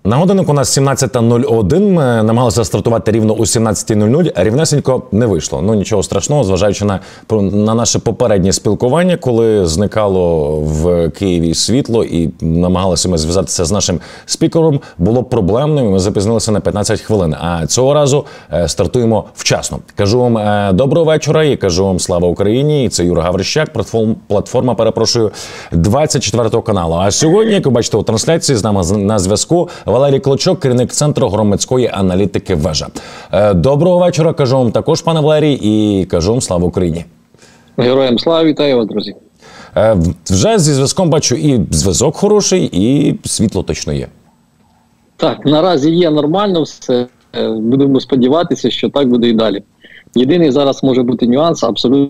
На годиннику у нас 17:01, ми намагалися стартувати рівно о 17:00, рівнесенько не вийшло. Ну нічого страшного, зважаючи на наше попереднє спілкування, коли зникало в Києві світло і намагалися ми зв'язатися з нашим спікером, було проблемним, ми запізнилися на 15 хвилин. А цього разу стартуємо вчасно. Кажу вам доброго вечора і кажу вам слава Україні. І це Юра Гаврищак, платформа, перепрошую, 24 каналу. А сьогодні, як ви бачите у трансляції, з нами на зв'язку Валерій Клочок, керівник Центру громадської аналітики «Вежа». Доброго вечора, кажу вам також, пане Валерій, і кажу вам слава Україні. Героям слава, вітаю вас, друзі. Вже зі зв'язком бачу і зв'язок хороший, і світло точно є. Так, наразі є нормально все. Будемо сподіватися, що так буде і далі. Єдиний зараз може бути нюанс, абсолютно.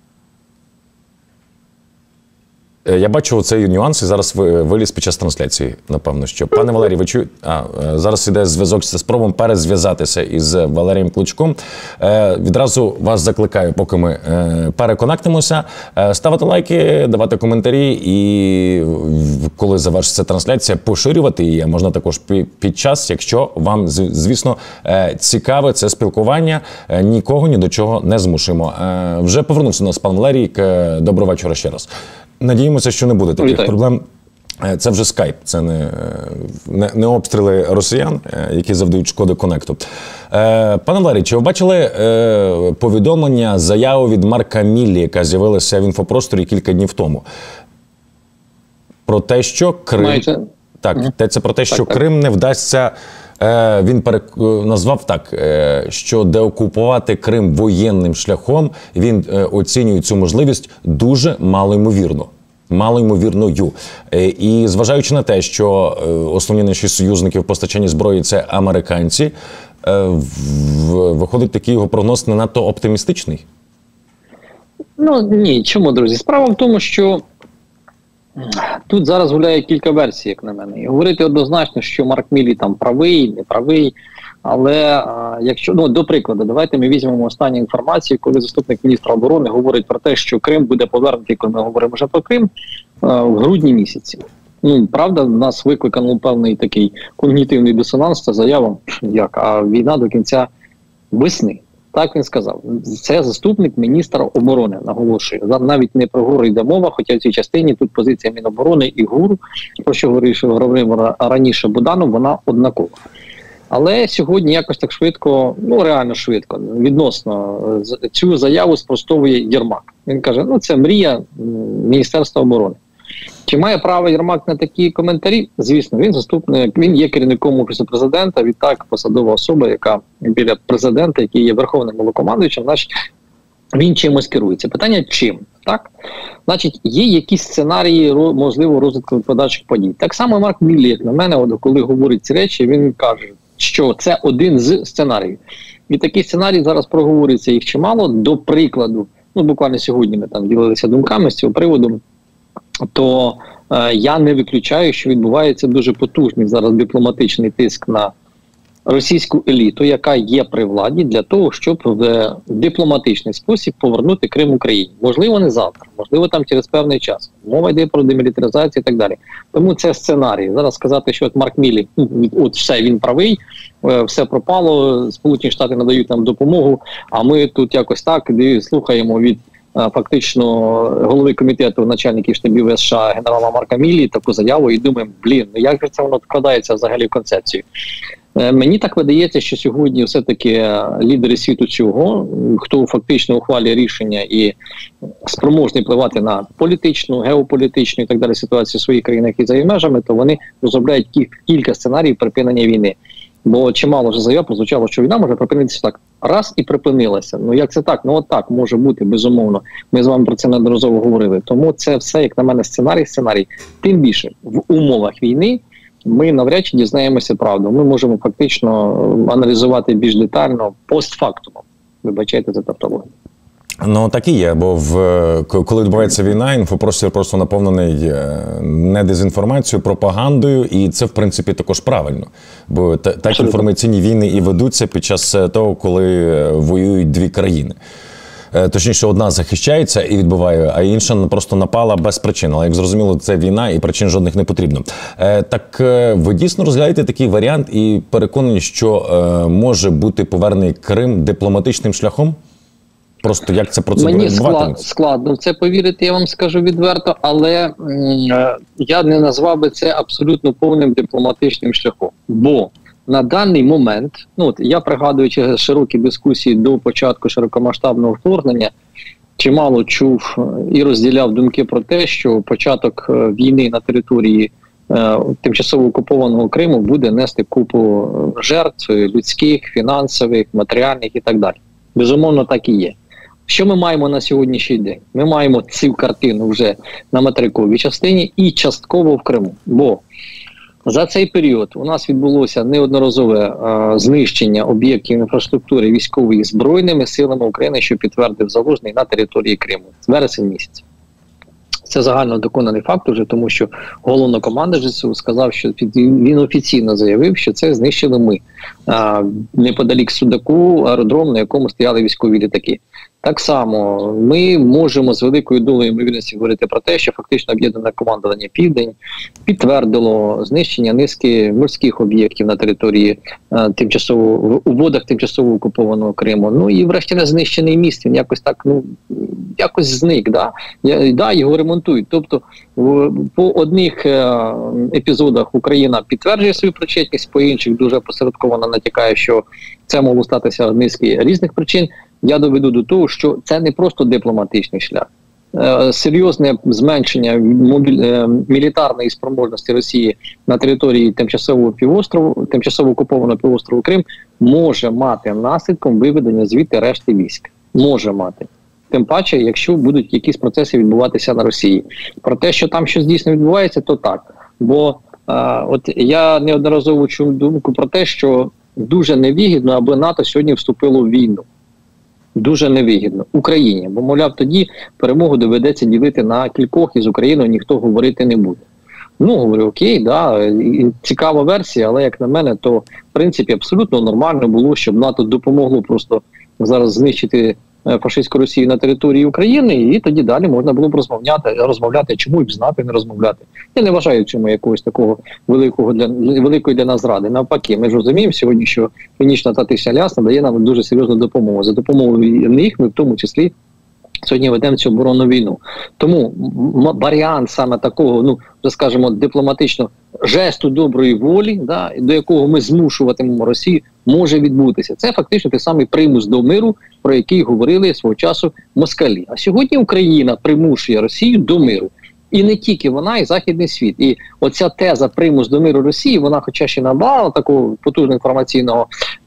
Я бачу цей нюанс і зараз виліз під час трансляції, напевно, що. Пане Валерій, ви чуєте? Зараз іде зв'язок, спробуємо перезв'язатися із Валерієм Клочком. Відразу вас закликаю, поки ми переконектимося, ставити лайки, давати коментарі і коли завершиться трансляція, поширювати її. Можна також під час, якщо вам, звісно, цікаве це спілкування, нікого ні до чого не змушуємо. Вже повернувся до нас пан Валерій. Доброго вечора ще раз. Надіємося, що не буде таких проблем. Це вже скайп, це не обстріли росіян, які завдають шкоди конекту. Пане Валерій, чи ви бачили повідомлення, заяву від Марка Міллі, яка з'явилася в інфопросторі кілька днів тому? Про те, що Крим... це про те, що Крим не вдасться... Він назвав так, що деокупувати Крим воєнним шляхом, він оцінює цю можливість дуже малоймовірною. І зважаючи на те, що основні наші союзники в постачанні зброї – це американці, виходить такий його прогноз не надто оптимістичний? Ну, ні, чому, друзі? Справа в тому, що тут зараз гуляє кілька версій, як на мене. І говорити однозначно, що Марк Міллі там правий, не правий. Але якщо, до прикладу, давайте ми візьмемо останню інформацію, коли заступник міністра оборони говорить про те, що Крим буде повернутий, коли ми говоримо вже про Крим, в грудні місяці. Правда, в нас викликано певний такий когнітивний дисонанс, це заява, а війна до кінця весни. Так він сказав. Це заступник міністра оборони, наголошую. Навіть не про ГУР йде мова, хоча в цій частині тут позиція Міноборони і ГУР, про що говорив раніше Буданов, вона однакова. Але сьогодні якось так швидко, реально швидко, відносно цю заяву спростовує Єрмак. Він каже, це мрія Міністерства оборони. Чи має право Єрмак на такі коментарі? Звісно, він заступник, він є керівником Офісу Президента, відтак посадова особа, яка біля президента, який є верховним головнокомандуючим, значить, він чимось керується. Питання чим? Так? Значить, є якісь сценарії, можливо, розвитку подальших подій. Так само Марк Міллі, як на мене, коли говорить ці речі, він каже, що це один з сценаріїв. І такий сценарій зараз проговорюється, їх чимало. До прикладу, буквально сьогодні ми там ділилися думками з цього приводу, то я не виключаю, що відбувається дуже потужний зараз дипломатичний тиск на російську еліту, яка є при владі, для того, щоб в дипломатичний спосіб повернути Крим Україні. Можливо, не завтра, можливо, там через певний час. Мова йде про демілітаризацію і так далі. Тому це сценарій. Зараз сказати, що Марк Міллі, все, він правий, все пропало, Сполучені Штати надають нам допомогу, а ми тут якось так слухаємо від фактично голови комітету начальників штабів США генерала Марка Міллі таку заяву і думаємо, як же це воно вкладається взагалі в концепцію. Мені так видається, що сьогодні все-таки лідери світу цього, хто фактично ухвалює рішення і спроможний впливати на політичну, геополітичну і так далі ситуацію в своїх країнах і за її межами, то вони розробляють кілька сценаріїв припинення війни. Бо чимало вже заяв прозвучало, що війна може припинитися так. Раз і припинилася. Як це так? Так може бути, безумовно. Ми з вами про це неодноразово говорили. Тому це все, як на мене, сценарій. Тим більше, в умовах війни ми навряд чи дізнаємося правду. Ми можемо фактично аналізувати більш детально постфактум. Вибачайте за тавтологію. Так і є, бо коли відбувається війна, інфопростір просто наповнений не дезінформацією, пропагандою, і це, в принципі, також правильно. Бо так інформаційні війни і ведуться під час того, коли воюють дві країни. точніше, одна захищається і відбиває, а інша просто напала без причин. Але, як зрозуміло, це війна і причин жодних не потрібно. Так ви дійсно розглядаєте такий варіант і переконані, що може бути повернений Крим дипломатичним шляхом? Просто як це процедура відбуватиметься? Мені складно в це повірити, я вам скажу відверто, але я не назвав би це абсолютно повним дипломатичним шляхом. Бо на даний момент, я пригадуючи широкі дискусії до початку широкомасштабного вторгнення, чимало чув і розділяв думки про те, що початок війни на території тимчасово окупованого Криму буде нести купу жертв людських, фінансових, матеріальних і так далі. Безумовно, так і є. Що ми маємо на сьогоднішній день? Ми маємо цю картину вже на материковій частині і частково в Криму. Бо за цей період у нас відбулося неодноразове знищення об'єктів інфраструктури військової збройними силами України, що підтвердив Залужний на території Криму з вересня місяця. Це загально доконаний факт уже, тому що головнокомандувач ЗСУ сказав, що він офіційно заявив, що це знищили ми неподалік Судаку, аеродром, на якому стояли військові літаки. Так само ми можемо з великою долею ймовірності говорити про те, що фактично об'єднане командування «Південь» підтвердило знищення низки морських об'єктів на території у водах тимчасово окупованого Криму. Ну і врешті знищений міст, він якось так, якось зник, його ремонтують. Тобто по одних епізодах Україна підтверджує свою причетність, по інших дуже посередковано натякає, що це могло статися низки різних причин. Я доведу до того, що це не просто дипломатичний шлях. Серйозне зменшення мілітарної спроможності Росії на території тимчасово окупованого півострову Крим може мати наслідком виведення звідти решти військ. Може мати. Тим паче, якщо будуть якісь процеси відбуватися на Росії. Про те, що там щось дійсно відбувається, то так. Бо от я неодноразово чув думку про те, що дуже невигідно, аби НАТО сьогодні вступило в війну. Дуже невигідно Україні, бо, мовляв, тоді перемогу доведеться ділити на кількох, і з Україною ніхто говорити не буде. Говорю, окей, цікава версія, але, як на мене, то, в принципі, абсолютно нормально було, щоб НАТО допомогло просто зараз знищити фашистську Росію на території України, і тоді далі можна було б розмовляти, чому і б з НАТО не розмовляти. Я не вважаю в цьому якогось такого великої для нас зради. Навпаки, ми ж розуміємо сьогодні, що Північно-Атлантичний альянс надає нам дуже серйозну допомогу. За допомогою них ми в тому числі сьогодні ведемо цю оборонну війну. Тому варіант саме такого, вже скажімо, дипломатично жесту доброї волі, до якого ми змушуватимемо Росію, може відбутися. Це фактично той самий примус до миру, про який говорили свого часу москалі. А сьогодні Україна примушує Росію до миру. І не тільки вона, і Західний світ. І оця теза примус до миру Росії, вона хоча ще набрала такого потужного інформаційного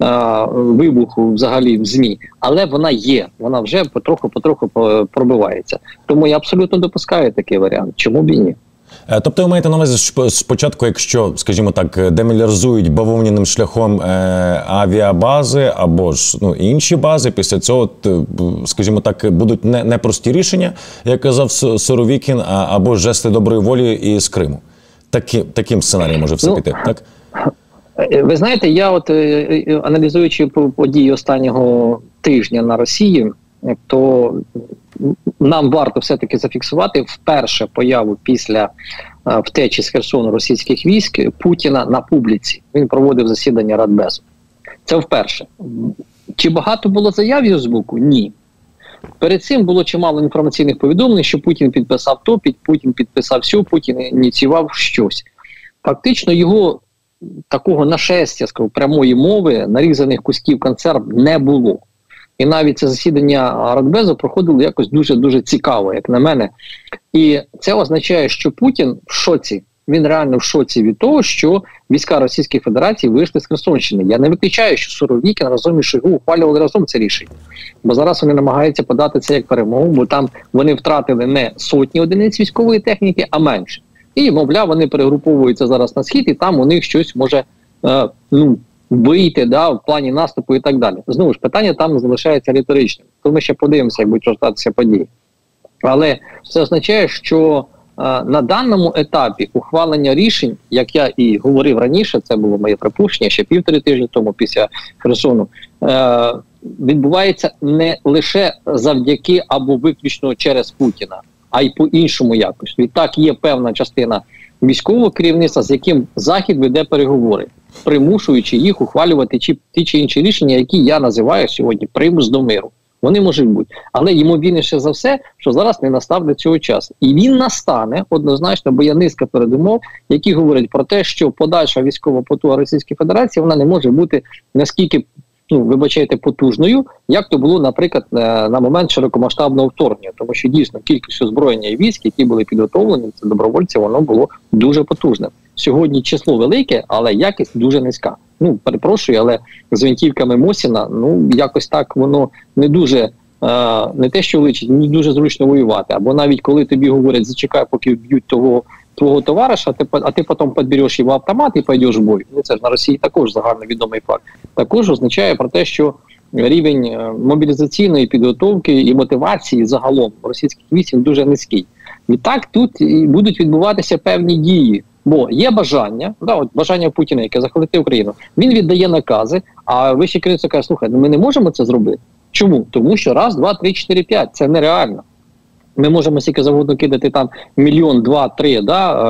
вибуху взагалі в ЗМІ, але вона є, вона вже потроху пробивається. Тому я абсолютно допускаю такий варіант. Чому б і ні? Тобто ви маєте на увазі, що спочатку, якщо, скажімо так, демілітаризують бавовняним шляхом авіабази або ж інші бази, після цього, скажімо так, будуть непрості рішення, як казав Суровікін, або жести доброї волі із Криму. Таким сценарієм може все піти, так? Ви знаєте, я аналізуючи події останнього тижня на Росії, то нам варто все-таки зафіксувати вперше появу після втечі з Херсону російських військ Путіна на публіці. Він проводив засідання Радбезу. Це вперше. Чи багато було заяв з боку? Ні. Перед цим було чимало інформаційних повідомлень, що Путін підписав то, Путін підписав сьо, Путін ініціював щось. Фактично його такого нашестя, прямої мови, нарізаних кусків консерв не було. І навіть це засідання Радбезу проходило якось дуже-дуже цікаво, як на мене. І це означає, що Путін в шоці. Він реально в шоці від того, що війська Російської Федерації вийшли з Херсонщини. Я не виключаю, що Суровікін разом із Шойгу ухвалювали разом це рішення. Бо зараз вони намагаються подати це як перемогу, бо там вони втратили не сотні одиниць військової техніки, а менше. І, мовляв, вони перегруповуються зараз на схід, і там у них щось може вийти в плані наступу і так далі. Знову ж, питання там залишається риторичним. То ми ще подивимося, як будуть розвиватися події. Але це означає, що на даному етапі ухвалення рішень, як я і говорив раніше, це було моє припущення ще 1,5 тижні тому після Херсону, відбувається не лише завдяки або виключно через Путіна, а й по-іншому якось. Відтак є певна частина військового керівництва, з яким Захід веде переговори, примушуючи їх ухвалювати ті чи інші рішення, які я називаю сьогодні примус до миру. Вони можуть бути. Але ймовірніше за все, що зараз не настав до цього часу. І він настане однозначно, бо є низка передумов, які говорять про те, що подальша військова потуга Російської Федерації, вона не може бути наскільки, вибачайте, потужною, як то було, наприклад, на момент широкомасштабного вторгнення. Тому що дійсно кількість озброєння і військ, які були підготовлені, це добровольці, воно було дуже потужне. Сьогодні число велике, але якість дуже низька. Перепрошую, але з гвинтівками Мосіна, якось так воно не дуже, не те, що личить, не дуже зручно воювати. Або навіть коли тобі говорять, зачекай, поки вб'ють твого товариша, а ти потім підбереш його автомат і пойдеш в бой. Це ж на Росії також загальновідомий факт. Також означає про те, що рівень мобілізаційної підготовки і мотивації загалом російських військ дуже низький. І так тут будуть відбуватися певні дії. Бо є бажання, бажання Путіна, яке захопити Україну, він віддає накази, а вище керівництво каже, слухай, ми не можемо це зробити. Чому? Тому що 1, 2, 3, 4, 5, це нереально. Ми можемо скільки завгодно кидати там 1, 2, 3,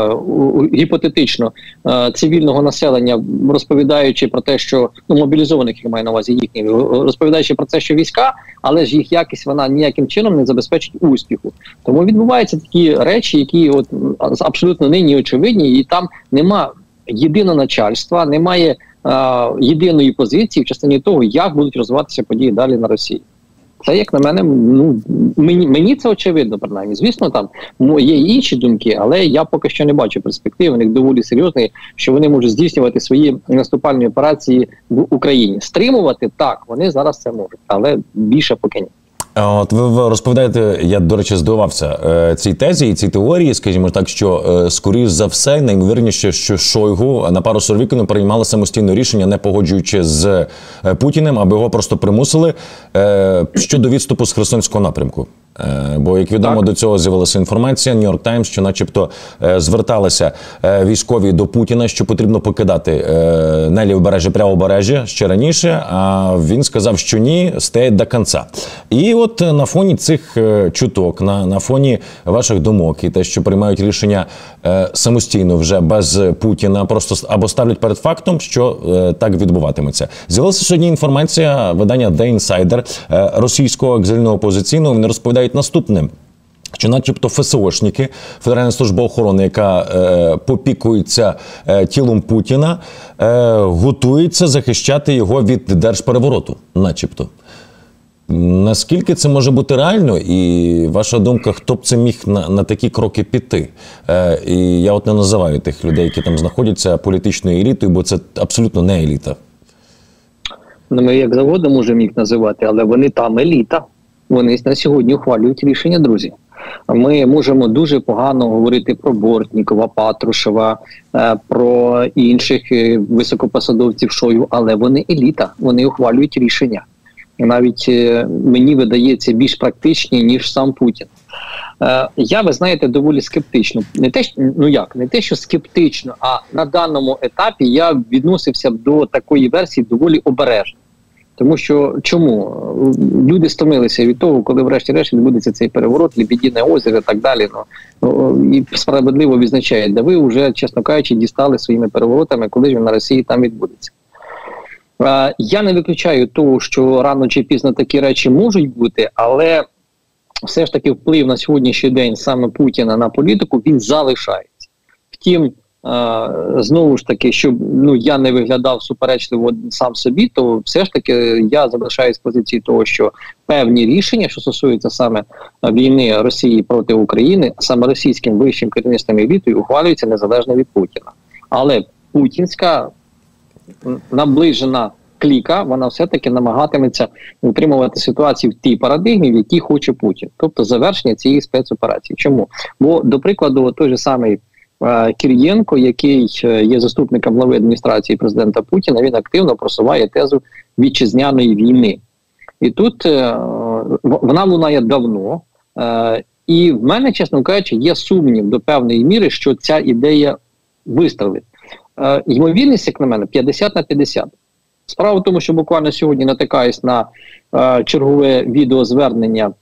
гіпотетично, цивільного населення, розповідаючи про те, що, мобілізованих, я маю на увазі їхні, розповідаючи про це, що війська, але ж їх якість, вона ніяким чином не забезпечить успіху. Тому відбуваються такі речі, які абсолютно нині очевидні, і там нема єдиного начальства, немає єдиної позиції в частині того, як будуть розвиватися події далі на Росії. Це, як на мене, мені це очевидно, принаймні. Звісно, там є і інші думки, але я поки що не бачу перспектив, у них доволі серйозні, що вони можуть здійснювати свої наступальні операції в Україні. Стримувати, так, вони зараз це можуть, але більше поки ні. От ви розповідаєте, я, до речі, здивувався цій тезі і цій теорії, скажімо так, що, скоріш за все, найімовірніше, що Шойгу на пару Суровікіну приймали самостійне рішення, не погоджуючи з Путіним, аби його просто примусили щодо відступу з Херсонського напрямку. Бо, як відомо, до цього з'явилася інформація, New York Times, що начебто зверталися військові до Путіна, що потрібно покидати не лівобережжя, правобережжя ще раніше, а він сказав, що ні, стоять до кінця. І от на фоні цих чуток, на фоні ваших думок і те, що приймають рішення самостійно вже без Путіна, просто або ставлять перед фактом, що так відбуватиметься. З'явилася сьогодні інформація видання The Insider російського екзильного опозиційного, вони розповідають наступне, що начебто ФСОшники, Федеральна служба охорони, яка попікується тілом Путіна, готується захищати його від держперевороту, начебто. Наскільки це може бути реально? І ваша думка, хто б це міг на такі кроки піти? І я не називаю тих людей, які там знаходяться, політичною елітою, бо це абсолютно не еліта. Ми як завгодно можемо їх називати, але вони там еліта. Вони на сьогодні ухвалюють рішення, друзі. Ми можемо дуже погано говорити про Бортнікова, Патрушева, про інших високопосадовців Шойгу, але вони еліта, вони ухвалюють рішення. Навіть мені видається більш практичні, ніж сам Путін. Я, ви знаєте, доволі скептично. Не те, що скептично, а на даному етапі я відносився б до такої версії доволі обережно. Тому що, чому? Люди стомилися від того, коли врешті-решт відбудеться цей переворот, Лебедине озеро і так далі. І справедливо відзначають, да ви вже, чесно кажучи, дістали своїми переворотами, коли ж він на Росії там відбудеться. Я не виключаю того, що рано чи пізно такі речі можуть бути, але все ж таки вплив на сьогоднішній день саме Путіна на політику, він залишається. Втім, знову ж таки, щоб я не виглядав суперечливо сам собі, то все ж таки я залишаюсь з позиції того, що певні рішення, що стосуються саме війни Росії проти України, саме російським вищим керівництвом елітою, ухвалюються незалежно від Путіна. Але путінська наближена кліка, вона все-таки намагатиметься утримувати ситуацію в тій парадигмі, в якій хоче Путін. Тобто завершення цієї спецоперації. Чому? Бо, до прикладу, той же самий Кирієнко, який є заступником глави адміністрації президента Путіна, він активно просуває тезу вітчизняної війни. І тут вона лунає давно, І в мене, чесно кажучи, є сумнів до певної міри, що ця ідея вистрелить. Ймовірність, як на мене, 50/50. Справа в тому, що буквально сьогодні натикаюсь на чергове відеозвернення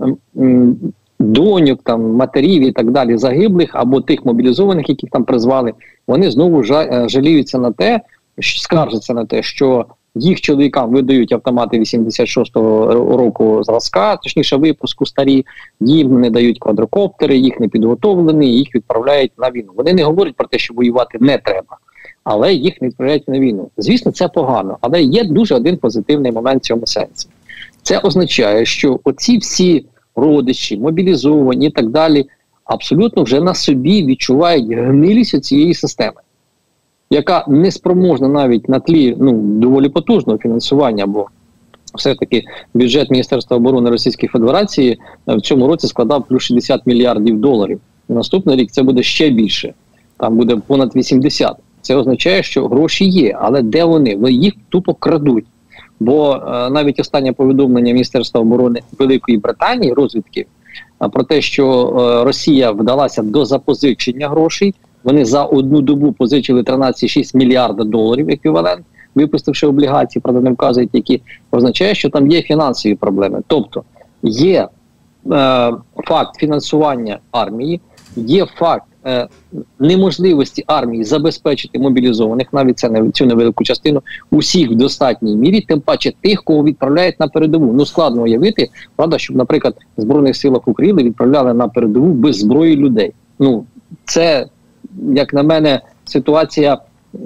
доньок, там, матерів і так далі загиблих, або тих мобілізованих, яких там призвали. Вони знову жаліються на те, скаржаться на те, що їх чоловікам видають автомати 86-го року зразка, точніше випуску старі, їм не дають квадрокоптери, їх не підготовлені, їх відправляють на війну. Вони не говорять про те, що воювати не треба, але їх не відправляють на війну. Звісно, це погано, але є дуже один позитивний момент в цьому сенсі. Це означає, що оці всі родичі, мобілізовані і так далі, абсолютно вже на собі відчувають гнилість цієї системи, яка не спроможна навіть на тлі доволі потужного фінансування, бо все-таки бюджет Міністерства оборони Російської Федерації в цьому році складав плюс 60 мільярдів доларів. Наступний рік це буде ще більше, там буде понад 80. Це означає, що гроші є, але де вони? Їх тупо крадуть. Бо навіть останнє повідомлення Міністерства оборони Великої Британії, розвідки, про те, що Росія вдалася до запозичення грошей, вони за одну добу позичили 13,6 мільярда доларів еквівалент, випустивши облігації, правда не вказують, які, означає, що там є фінансові проблеми. Тобто є факт фінансування армії, є факт неможливості армії забезпечити мобілізованих, навіть цю невелику частину, усіх в достатній мірі, тим паче тих, кого відправляють на передову. Складно уявити, правда, щоб, наприклад, в Збройних силах України відправляли на передову без зброї людей. Це, як на мене, ситуація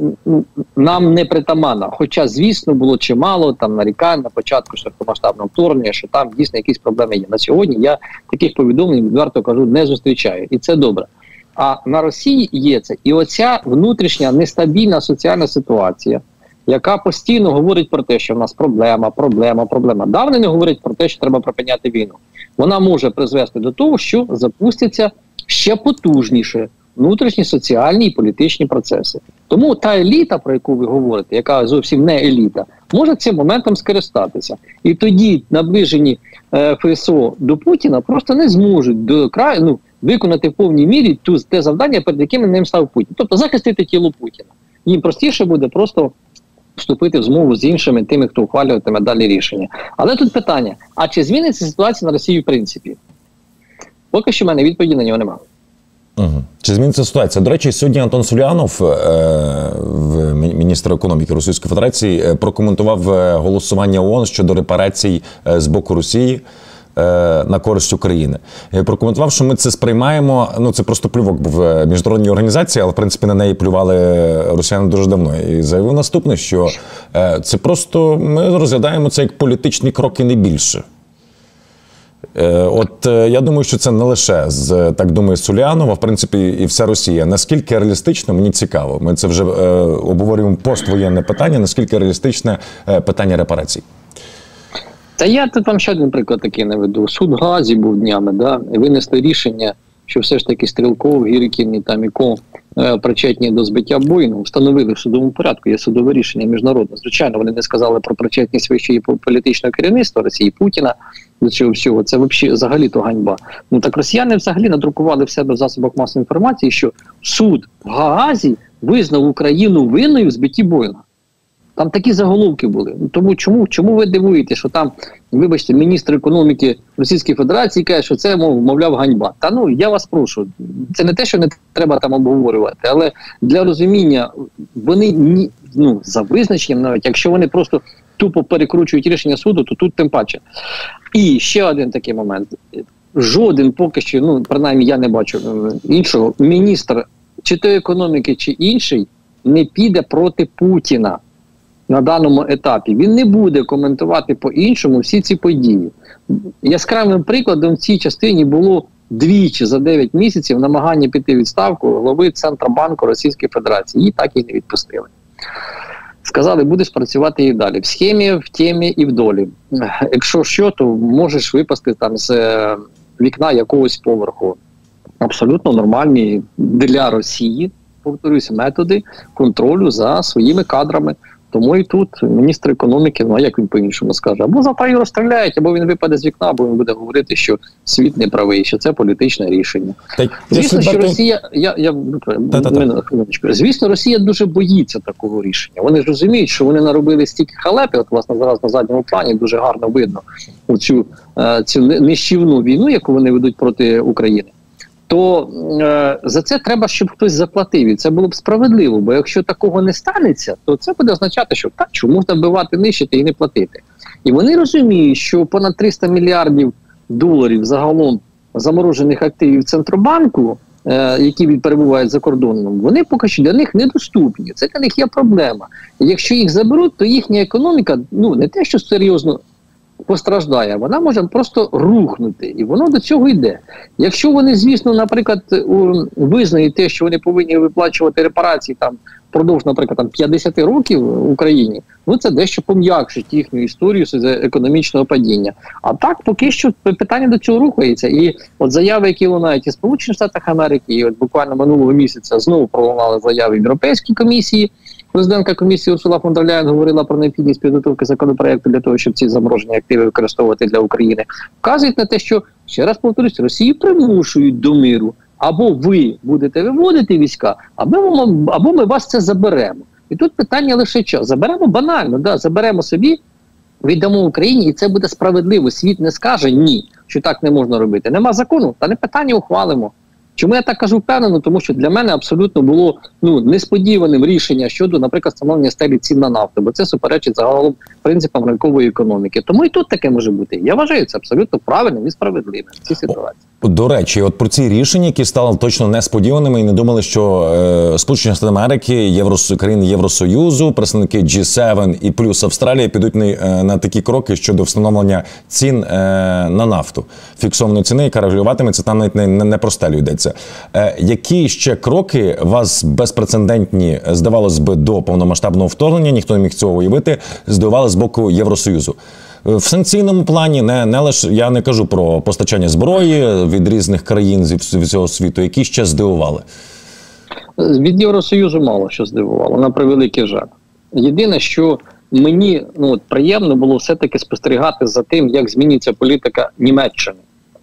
нам не притаманна. Хоча, звісно, було чимало там нарікань на початку широкомасштабного вторгнення, що там дійсно якісь проблеми є. На сьогодні я таких повідомлень, відверто кажу, не зустрічаю. І це добре. А на Росії є це. І оця внутрішня нестабільна соціальна ситуація, яка постійно говорить про те, що в нас проблема. Да, вони не говорять про те, що треба припиняти війну. Вона може призвести до того, що запустяться ще потужніше внутрішні соціальні і політичні процеси. Тому та еліта, про яку ви говорите, яка зовсім не еліта, може цим моментом скористатися. І тоді наближені ФСО до Путіна просто не зможуть до краю, виконати в повній мірі те завдання, перед яким ним став Путін. Тобто захистити тіло Путіна. Їм простіше буде просто вступити в змову з іншими тими, хто ухвалюватиме далі рішення. Але тут питання, а чи зміниться ситуація на Росії в принципі? Поки що в мене відповіді на нього немає. Угу. Чи зміниться ситуація? До речі, сьогодні Антон Суліанов, міністр економіки Російської Федерації, прокоментував голосування ООН щодо репарацій з боку Росії на користь України. Прокоментував, що ми це сприймаємо, це просто плювок в міжнародній організації, але в принципі на неї плювали росіяни дуже давно. І заявив наступне, що це просто, ми розглядаємо це як політичні кроки, не більше. Я думаю, що це не лише, так думає Суліанов, а в принципі і вся Росія. Наскільки реалістично, мені цікаво. Ми це вже обговорюємо поствоєнне питання, наскільки реалістичне питання репарацій. Та я тут вам ще один приклад такий наведу. Суд в Гаазі був днями, винесли рішення, що все ж таки Стрілков, Гіркін і там і Ко причетні до збиття Боїнгу, встановили в судовому порядку, є судове рішення міжнародне. Звичайно, вони не сказали про причетність вищої політичного керівництва Росії, Путіна до цього всього. Це взагалі-то ганьба. Так росіяни взагалі надрукували в себе в засобах масової інформації, що суд в Гаазі визнав Україну винною в збитті Боїнга. Там такі заголовки були. Тому чому ви дивуєте, що там, вибачте, міністр економіки Російської Федерації каже, що це, мовляв, ганьба. Я вас прошу, це не те, що не треба там обговорювати, але для розуміння, вони, за визначенням навіть, якщо вони просто тупо перекручують рішення суду, то тут тим паче. І ще один такий момент. Жоден поки що, принаймні я не бачу іншого, міністр чи то економіки, чи інший, не піде проти Путіна на даному етапі. Він не буде коментувати по-іншому всі ці події. Яскравим прикладом в цій частині було двічі за 9 місяців намагання піти в відставку голови Центробанку Російської Федерації. Її так і не відпустили. Сказали, будеш працювати і далі. В схемі, в темі і в долі. Якщо що, то можеш випасти там з вікна якогось поверху. Абсолютно нормальні для Росії, повторюсь, методи контролю за своїми кадрами. Тому і тут міністр економіки, ну а як він по-іншому скаже, або завтра його розстріляють, або він випаде з вікна, або він буде говорити, що світ не правий, що це політичне рішення. Звісно, що Росія, звісно, Росія дуже боїться такого рішення. Вони ж розуміють, що вони наробили стільки халепи, от власне зараз на задньому плані дуже гарно видно цю нищівну війну, яку вони ведуть проти України. То за це треба, щоб хтось заплатив. І це було б справедливо, бо якщо такого не станеться, то це буде означати, що так, що можна вбивати, нищити і не платити. І вони розуміють, що понад 300 мільярдів доларів загалом заморожених активів Центробанку, які перебувають за кордоном, вони поки що для них недоступні. Це для них є проблема. І якщо їх заберуть, то їхня економіка, ну не те, що серйозно постраждає, вона може просто рухнути. І воно до цього йде. Якщо вони, звісно, наприклад, визнають те, що вони повинні виплачувати репарації там впродовж, наприклад, там 50 років в Україні, ну це дещо пом'якшить їхню історію з економічного падіння. А так, поки що питання до цього рухається. І от заяви, які лунають і Сполучених Штатах Америки, і от буквально минулого місяця знову пролунали заяви в Європейській комісії. Президентка комісії Урсула фон дер Ляєн говорила про необхідність підготовки законопроекту для того, щоб ці заморожені активи використовувати для України. Вказують на те, що, ще раз повторюсь, Росію примушують до миру. Або ви будете виводити війська, або ми вас це заберемо. І тут питання лише час. Заберемо банально, да, заберемо собі, віддамо Україні, і це буде справедливо. Світ не скаже ні, що так не можна робити. Нема закону, та не питання, ухвалимо. Чому я так кажу впевнено? Тому що для мене абсолютно було несподіваним рішення щодо, наприклад, встановлення стелі цін на нафту, бо це суперечить загалом принципам ринкової економіки. Тому і тут таке може бути. Я вважаю це абсолютно правильним і справедливим в цій ситуації. До речі, от про ці рішення, які стали точно несподіваними, і не думали, що Сполучені Штати Америки, країни Євросоюзу, представники G7 і плюс Австралія підуть на такі кроки щодо встановлення цін на нафту. Фіксованої ціни, яка регулюватиметься, там навіть не про стелю йдеться. Які ще кроки вас безпрецедентні, здавалось би, до повномасштабного вторгнення, ніхто не міг цього уявити, здивували з боку Євросоюзу? В санкційному плані, не лише, я не кажу про постачання зброї від різних країн з всього світу, які ще здивували? Від Євросоюзу мало що здивувало, на превеликий жаль. Єдине, що мені приємно було все-таки спостерігати за тим, як змінюється політика Німеччини.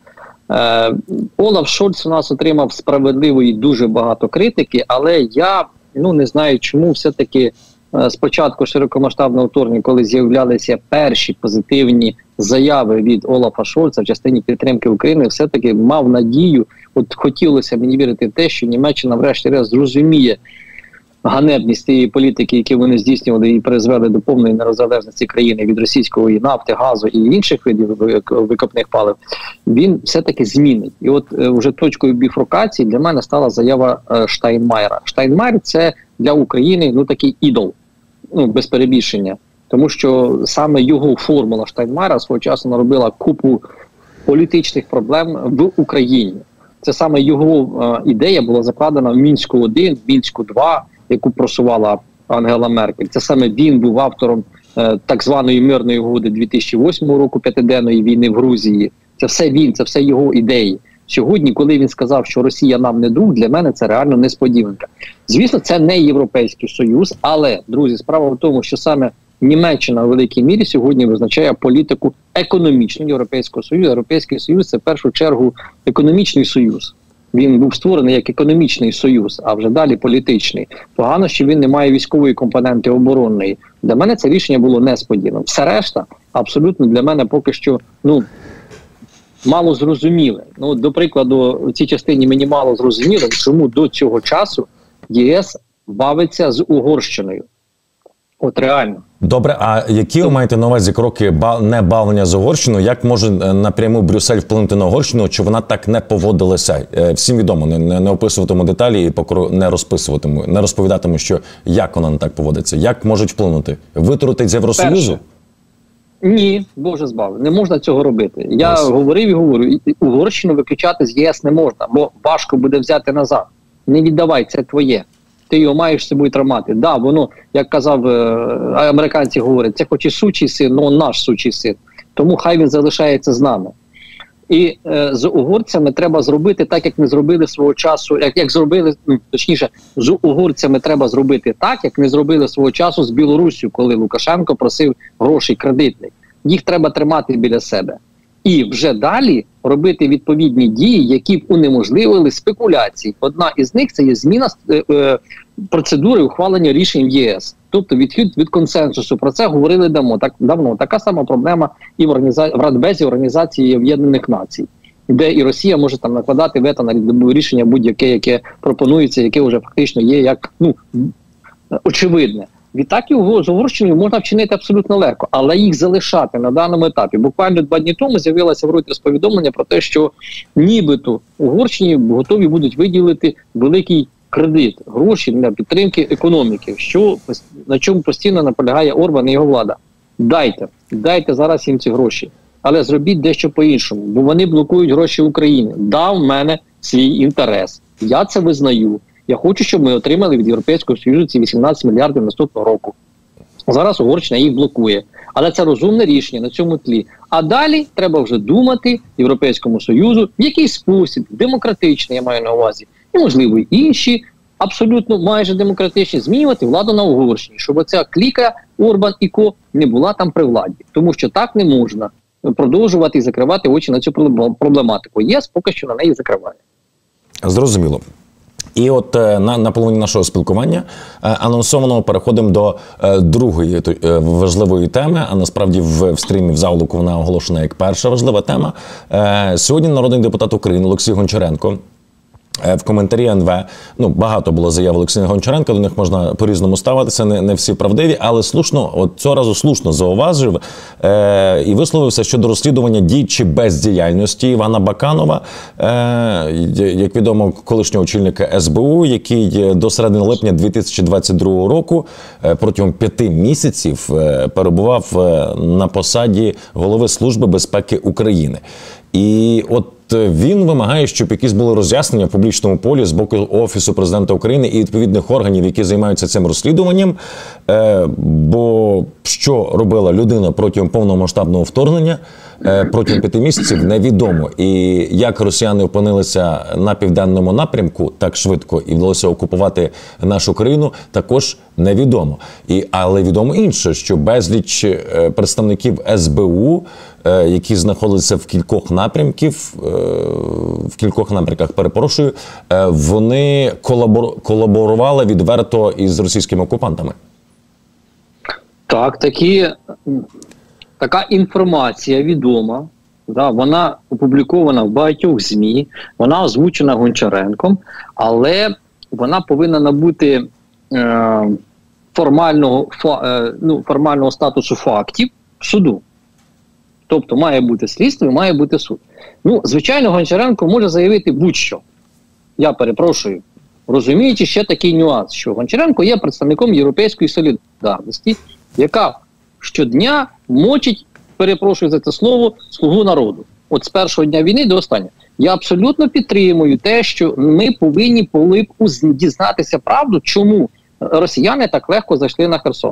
Олаф Шольц у нас отримав справедливо і дуже багато критики, але я не знаю, чому все-таки спочатку широкомасштабного вторгнення, коли з'являлися перші позитивні заяви від Олафа Шольца в частині підтримки України, все-таки мав надію, от хотілося мені вірити в те, що Німеччина врешті-решт зрозуміє ганебність тієї політики, які вони здійснювали і призвели до повної незалежності країни від російської нафти, газу і інших видів викопних палив, він все-таки змінить. І от вже точкою біфуркації для мене стала заява Штайнмайєра. Штайнмайєр – це для України такий ідол, без перебільшення. Тому що саме його формула Штайнмайєра свого часу наробила купу політичних проблем в Україні. Це саме його ідея була закладена в Мінську-1, Мінську-2, яку просувала Ангела Меркель. Це саме він був автором так званої мирної угоди 2008 року, п'ятиденної війни в Грузії. Це все він, це все його ідеї. Сьогодні, коли він сказав, що Росія нам не друг, для мене це реально несподіванка. Звісно, це не Європейський Союз, але, друзі, справа в тому, що саме Німеччина у великій мірі сьогодні визначає політику економічну Європейського Союзу. Європейський Союз – це в першу чергу економічний союз. Він був створений як економічний союз, а вже далі політичний. Погано, що він не має військової компоненти оборонної. Для мене це рішення було несподіваним. Все решта абсолютно для мене поки що мало зрозуміле. До прикладу, в цій частині мені мало зрозуміло, чому до цього часу ЄС бавиться з Угорщиною. От реально. Добре, а які ви маєте на увазі кроки не бавлення з Угорщиною? Як може напряму Брюссель вплинути на Угорщину, чи вона так не поводилася? Всім відомо, не описуватиму деталі і не розповідатиму, як вона не так поводиться. Як можуть вплинути? Витрутить з Євросоюзу? Ні, Боже збав, не можна цього робити. Я говорив і говорю, Угорщину виключати з ЄС не можна, бо важко буде взяти назад. Не віддавай, це твоє. Ти його маєш з собою тримати. Да, воно, як казав, американці говорять, це хоч і сучий син, але наш сучий син. Тому хай він залишається з нами. І з угорцями треба зробити так, як ми зробили свого часу, як зробили, точніше, з угорцями треба зробити так, як ми зробили свого часу з Білоруссю, коли Лукашенко просив грошей кредитних. Їх треба тримати біля себе. І вже далі робити відповідні дії, які б унеможливили спекуляції. Одна із них – це є зміна процедури ухвалення рішень в ЄС. Тобто відхід від консенсусу. Про це говорили давно. Така сама проблема і в Радбезі Організації Об'єднаних Націй, де і Росія може там накладати вето на рішення будь-яке, яке пропонується, яке вже фактично є як очевидне. Відтак і з Угорщиною можна вчинити абсолютно легко, але їх залишати на даному етапі. Буквально 2 дні тому з'явилося в Reuters повідомлення про те, що нібито Угорщині готові будуть виділити великий кредит, гроші для підтримки економіки, на чому постійно наполягає Орбан і його влада. Дайте зараз їм ці гроші, але зробіть дещо по-іншому, бо вони блокують гроші України. Да, в мене свій інтерес, я це визнаю. Я хочу, щоб ми отримали від Європейського Союзу ці 18 мільярдів наступного року. Зараз Угорщина їх блокує. Але це розумне рішення на цьому тлі. А далі треба вже думати Європейському Союзу, в який спосіб, демократичний, я маю на увазі, і, можливо, інші, абсолютно майже демократичні, змінювати владу на Угорщині, щоб оця кліка Орбан і Ко не була там при владі. Тому що так не можна продовжувати і закривати очі на цю проблематику. ЄС поки що на неї закриває. Зрозуміло. І от на половині нашого спілкування анонсовано переходимо до другої важливої теми, а насправді в стрімі в заголовку вона оголошена як перша важлива тема. Сьогодні народний депутат України Олексій Гончаренко в коментарі НВ, багато було заяв Олексія Гончаренка, до них можна по-різному ставитися, не всі правдиві, але цього разу слушно зауважив і висловився щодо розслідування дій чи бездіяльності Івана Баканова, як відомо, колишнього очільника СБУ, який до середини липня 2022 року протягом 5 місяців перебував на посаді голови Служби безпеки України. І от він вимагає, щоб якісь були роз'яснення в публічному полі з боку Офісу Президента України і відповідних органів, які займаються цим розслідуванням, бо що робила людина протягом повномасштабного вторгнення, протягом 5 місяців, невідомо. І як росіяни опинилися на південному напрямку так швидко і вдалося окупувати нашу країну, також невідомо. Але відомо інше, що безліч представників СБУ, які знаходяться в кількох напрямках, вони колаборували відверто із російськими окупантами. Так, така інформація відома, вона опублікована в багатьох ЗМІ, вона озвучена Гончаренком, але вона повинна набути формального статусу фактів суду. Тобто має бути слідство і має бути суд. Звичайно, Гончаренко може заявити будь-що. Я перепрошую. Розуміючи ще такий нюанс, що Гончаренко є представником Європейської солідарності, яка щодня мочить, перепрошую за це слово, слугу народу. От з першого дня війни до останнього. Я абсолютно підтримую те, що ми повинні дізнатися правду, чому росіяни так легко зайшли на Херсон.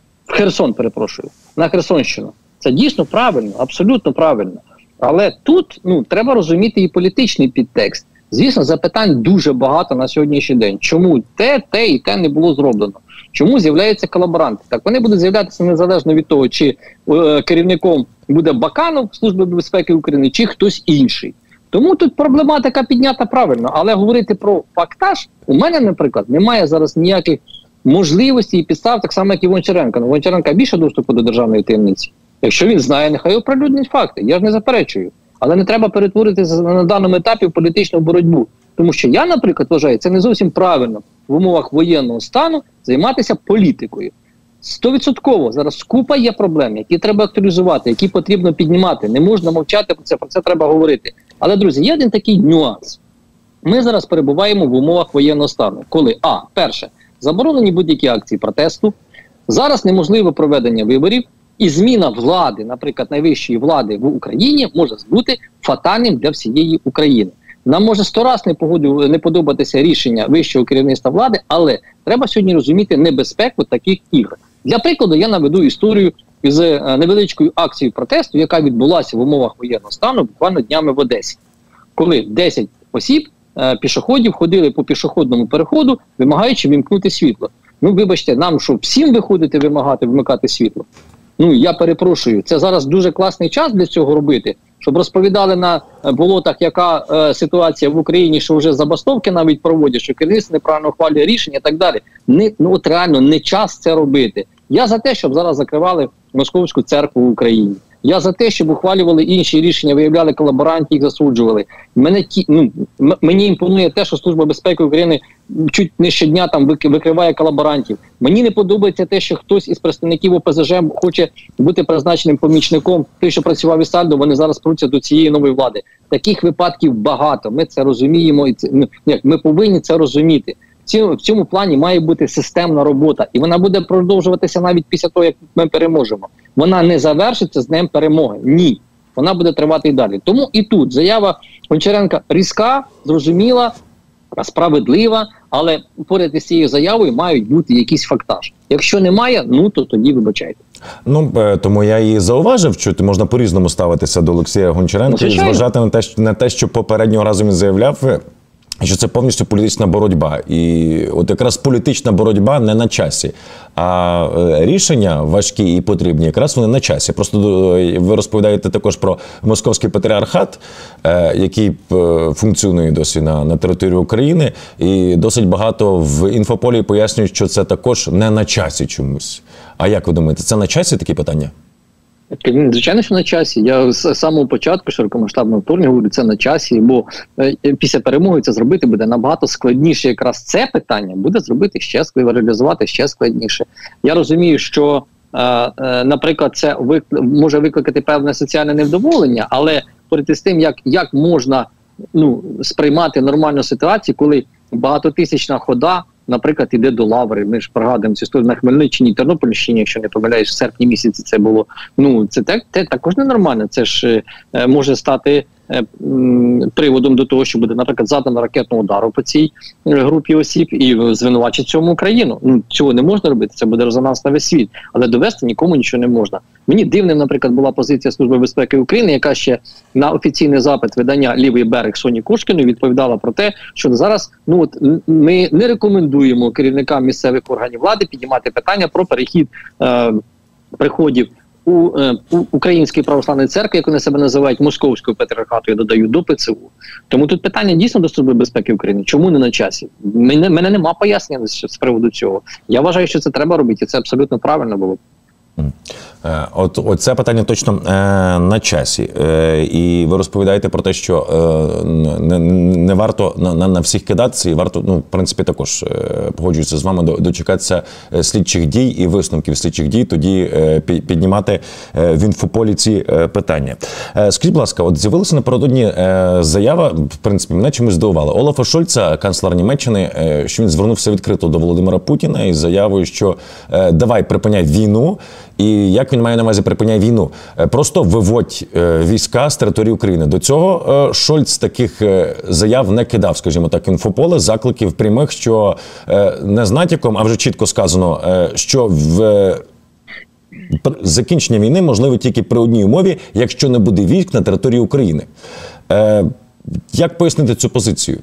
На Херсонщину. Це дійсно правильно, абсолютно правильно. Але тут треба розуміти і політичний підтекст. Звісно, запитань дуже багато на сьогоднішній день. Чому те і те не було зроблено? Чому з'являються колаборанти? Так вони будуть з'являтися незалежно від того, чи керівником буде Баканов Служби безпеки України, чи хтось інший. Тому тут проблематика піднята правильно. Але говорити про фактаж у мене, наприклад, немає зараз ніяких можливостей і підстав, так само, як і Гончаренка. Гончаренка більше доступу до державної таємниці. Якщо він знає, нехай оприлюднить факти. Я ж не заперечую. Але не треба перетворитися на даному етапі в політичну боротьбу. Тому що я, наприклад, вважаю, це не зовсім правильно в умовах воєнного стану займатися політикою. 100% зараз купа є проблем, які треба актуалізувати, які потрібно піднімати. Не можна мовчати про це треба говорити. Але, друзі, є один такий нюанс. Ми зараз перебуваємо в умовах воєнного стану. Коли, перше, заборонені будь-які акції протесту, зараз неможливе проведення виборів, і зміна влади, наприклад, найвищої влади в Україні може бути фатальним для всієї України. Нам може 100 раз не подобатися рішення вищого керівництва влади, але треба сьогодні розуміти небезпеку таких ігор. Для прикладу, я наведу історію із невеличкою акцією протесту, яка відбулася в умовах воєнного стану буквально днями в Одесі, коли 10 осіб, пішоходів, ходили по пішохідному переходу, вимагаючи вимкнути світло. Ну, вибачте, нам що, всім виходити вимикати світло? Ну, я перепрошую, це зараз дуже класний час для цього робити, щоб розповідали на болотах, яка ситуація в Україні, що вже забастовки навіть проводять, що керівництво неправильно ухвалює рішення і так далі. От реально не час це робити. Я за те, щоб зараз закривали Московську церкву в Україні. Я за те, щоб ухвалювали інші рішення, виявляли колаборантів, їх засуджували. Мені імпонує те, що Служба безпеки України чуть не щодня там викриває колаборантів. Мені не подобається те, що хтось із представників ОПЗЖ хоче бути призначеним помічником. Той, що працював із Сальдо, вони зараз пруться до цієї нової влади. Таких випадків багато. Ми це розуміємо. Ми повинні це розуміти. В цьому плані має бути системна робота. І вона буде продовжуватися навіть після того, як ми переможемо. Вона не завершиться з днем перемоги. Ні. Вона буде тривати і далі. Тому і тут заява Гончаренка різка, зрозуміла, справедлива, але поряд із цією заявою мають бути якісь фактаж. Якщо немає, ну то тоді вибачайте. Ну, тому я і зауважив, що можна по-різному ставитися до Олексія Гончаренка і зважати на те, що попереднього разу він заявляв, що це повністю політична боротьба. І от якраз політична боротьба не на часі, а рішення важкі і потрібні, якраз вони на часі. Просто ви розповідаєте також про Московський патріархат, який функціонує досі на території України, і досить багато в інфополі пояснюють, що це також не на часі чомусь. А як ви думаєте, це на часі такі питання? Звичайно, що на часі. Я з самого початку широкомасштабного вторгнення говорю, це на часі, бо після перемоги це зробити буде набагато складніше. Якраз це питання буде зробити ще складніше, реалізувати ще складніше. Я розумію, що, наприклад, це може викликати певне соціальне невдоволення, але поряд із тим, як можна сприймати нормальну ситуацію, коли багатотисячна хода, наприклад, іде до Лаври. Ми ж пригадуємо цю історію на Хмельниччині, Тернопільщині, якщо не помиляюсь, в серпні місяці це було. Ну, це також ненормально. Це ж може стати приводом до того, що буде, наприклад, завдано ракетного удару по цій групі осіб і звинувачить цьому Україну. Ну, цього не можна робити, це буде резонанс на весь світ. Але довести нікому нічого не можна. Мені дивним, наприклад, була позиція Служби безпеки України, яка ще на офіційний запит видання «Лівий берег» Соні Кошкіної відповідала про те, що зараз ми не рекомендуємо керівникам місцевих органів влади піднімати питання про перехід приходів у Української православної церкви, як вони себе називають, Московського патріархату, я додаю, до ПЦУ. Тому тут питання дійсно до Служби безпеки України. Чому не на часі? Мене нема пояснення з приводу цього. Я вважаю, що це треба робити, і це абсолютно правильно було. От це питання точно на часі. І ви розповідаєте про те, що не варто на всіх кидатися, і варто, в принципі, також погоджуюся з вами, дочекатися слідчих дій і висновків слідчих дій, тоді піднімати в інфополі ці питання. Скажіть, будь ласка, от з'явилася напередодні заява, в принципі, мене чомусь здивувала. Олафа Шольца, канцлера Німеччини, що він звернувся відкрито до Володимира Путіна із заявою, що давай припиняй війну. І як він має на увазі припиняє війну? Просто виводь війська з території України. До цього Шольц таких заяв не кидав, скажімо так, інфополе, закликів прямих, що не з натяком, а вже чітко сказано, що закінчення війни можливо тільки при одній умові, якщо не буде військ на території України. Як пояснити цю позицію?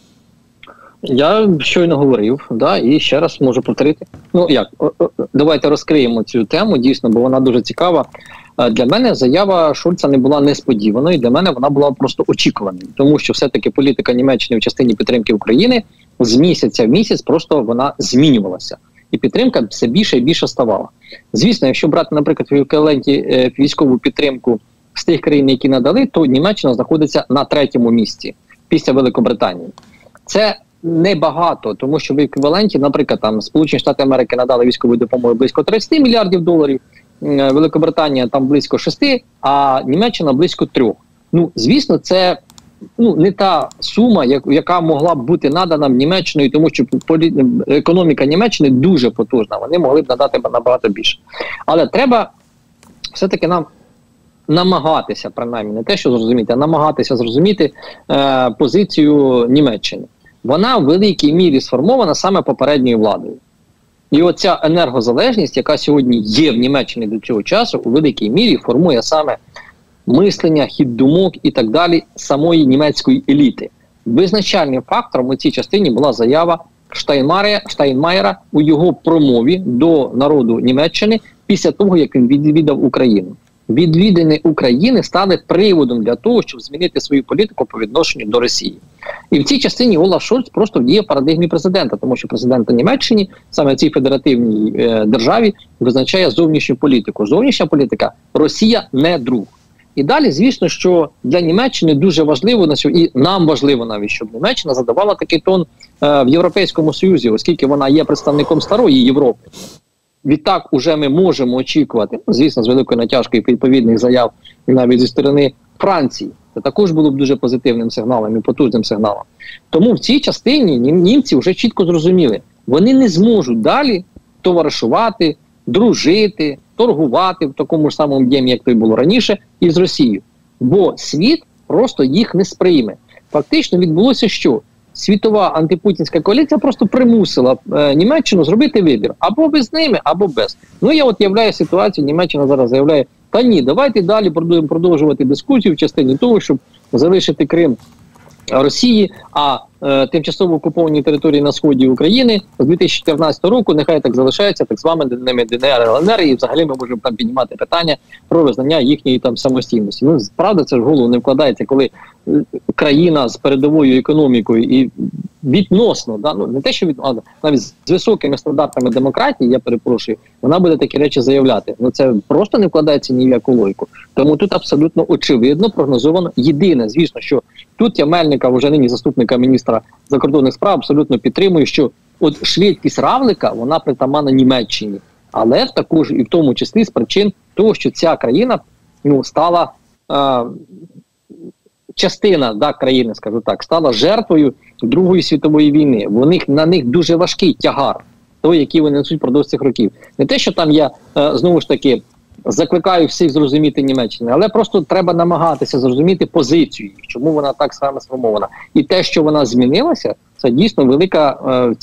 Я щойно говорив, і ще раз можу повторити. Давайте розкриємо цю тему, дійсно, бо вона дуже цікава. Для мене заява Шольца не була несподіваною, для мене вона була просто очікуваною, тому що все-таки політика Німеччини в частині підтримки України з місяця в місяць просто вона змінювалася. І підтримка все більше і більше ставала. Звісно, якщо брати, наприклад, в еквіваленті військову підтримку з тих країн, які надали, то Німеччина знаходиться на 3-му місці після Великобританії. Це небагато, тому що в еквіваленті, наприклад, там Сполучені Штати Америки надали військову допомогу близько 30 мільярдів доларів, Великобританія там близько 6, а Німеччина близько 3. Звісно, це не та сума, яка могла б бути надана Німеччиною, тому що економіка Німеччини дуже потужна, вони могли б надати набагато більше. Але треба все-таки нам намагатися, принаймні, не те, що зрозуміти, а намагатися зрозуміти позицію Німеччини. Вона в великій мірі сформована саме попередньою владою. І оця енергозалежність, яка сьогодні є в Німеччині до цього часу, у великій мірі формує саме мислення, хід думок і так далі самої німецької еліти. Визначальним фактором у цій частині була заява Штайнмаєра у його промові до народу Німеччини після того, як він відвідав Україну. Відвідини України стали приводом для того, щоб змінити свою політику по відношенню до Росії. І в цій частині Олаф Шольц просто діє в парадигмі президента, тому що президент Німеччини саме в цій федеративній державі визначає зовнішню політику. Зовнішня політика – Росія не друг. І далі, звісно, що для Німеччини дуже важливо, і нам важливо навіть, щоб Німеччина задавала такий тон в Європейському Союзі, оскільки вона є представником старої Європи. Відтак уже ми можемо очікувати, звісно, з великою натяжкою відповідних заяв і навіть зі сторони Франції. Це також було б дуже позитивним сигналом і потужним сигналом. Тому в цій частині німці вже чітко зрозуміли, вони не зможуть далі товаришувати, дружити, торгувати в такому ж самому об'ємі, як то й було раніше, із Росією. Бо світ просто їх не сприйме. Фактично відбулося що? Світова антипутінська коаліція просто примусила Німеччину зробити вибір. Або ви з ними, або без. Ну, я от являю ситуацію, Німеччина зараз заявляє, та ні, давайте далі будемо продовжувати дискусію в частині того, щоб залишити Крим Росії, а тимчасово окуповані території на сході України з 2014 року нехай так залишаються так званими ДНР, ЛНР, і взагалі ми можемо там піднімати питання про визнання їхньої там самостійності. Ну, правда, це ж в голову не вкладається, коли країна з передовою економікою і відносно, да, ну не те, що навіть з високими стандартами демократії, я перепрошую, вона буде такі речі заявляти. Ну це просто не вкладається ні в яку логіку. Тому тут абсолютно очевидно прогнозовано. Єдине, звісно, що тут я Мельника, вже нині заступника міністра закордонних справ, абсолютно підтримую, що от швидкість равлика, вона притаманна Німеччині. Але також і в тому числі з причин того, що ця країна стала частина країни, скажу так, стала жертвою Другої світової війни. На них дуже важкий тягар, той, який вони несуть впродовж цих років. Не те, що там я, знову ж таки, закликаю всіх зрозуміти Німеччину, але просто треба намагатися зрозуміти позицію їх, чому вона так саме сформована. І те, що вона змінилася, це дійсно велика в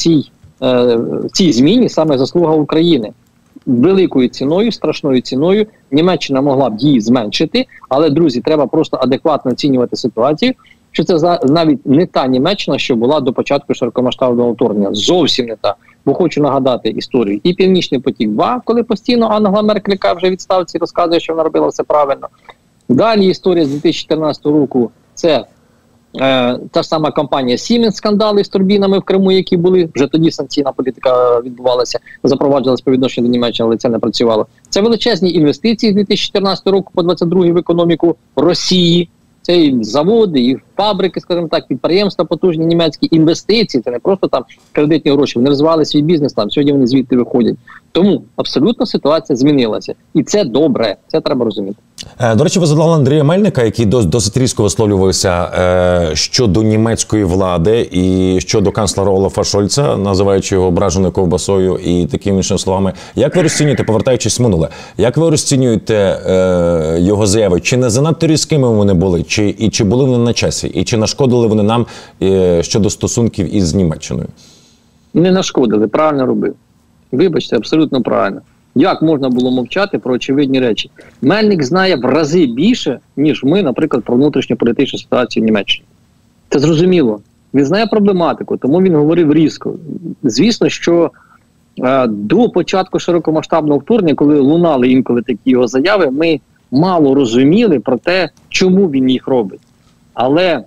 цій зміні саме заслуга України. Великою ціною, страшною ціною Німеччина могла б її зменшити, але, друзі, треба просто адекватно оцінювати ситуацію, що це навіть не та Німеччина, що була до початку широкомасштабного вторгнення. Зовсім не та. Бо хочу нагадати історію. І Північний потік-2, коли постійно Ангела Меркель, яка вже відставці, розказує, що вона робила все правильно. Далі історія з 2014 року – це та ж сама компанія Siemens, скандали з турбінами в Криму, які були. Вже тоді санкційна політика відбувалася, запроваджувалася по відношенню до Німеччини, але це не працювало. Це величезні інвестиції з 2014 року по 2022 в економіку Росії. Це і заводи, і фабрики, скажімо так, підприємства потужні німецькі, інвестиції. Це не просто там кредитні гроші. Вони розвивали свій бізнес там, сьогодні вони звідти виходять. Тому абсолютно ситуація змінилася. І це добре, це треба розуміти. До речі, ви задали Андрія Мельника, який досить різко висловлювався щодо німецької влади і щодо канцлера Олафа Шольца, називаючи його ображеною ковбасою і такими іншими словами. Як ви розцінюєте, повертаючись в минуле, як ви розцінюєте його заяви? Чи не занадто різкими вони були? Чи були вони на часі? І чи нашкодили вони нам щодо стосунків із Німеччиною? Не нашкодили, правильно робив. Вибачте, абсолютно правильно. Як можна було мовчати про очевидні речі? Мельник знає в рази більше, ніж ми, наприклад, про внутрішню політичну ситуацію в Німеччині. Це зрозуміло. Він знає проблематику, тому він говорив різко. Звісно, що до початку широкомасштабного вторгнення, коли лунали інколи такі його заяви, ми мало розуміли про те, чому він їх робить. Але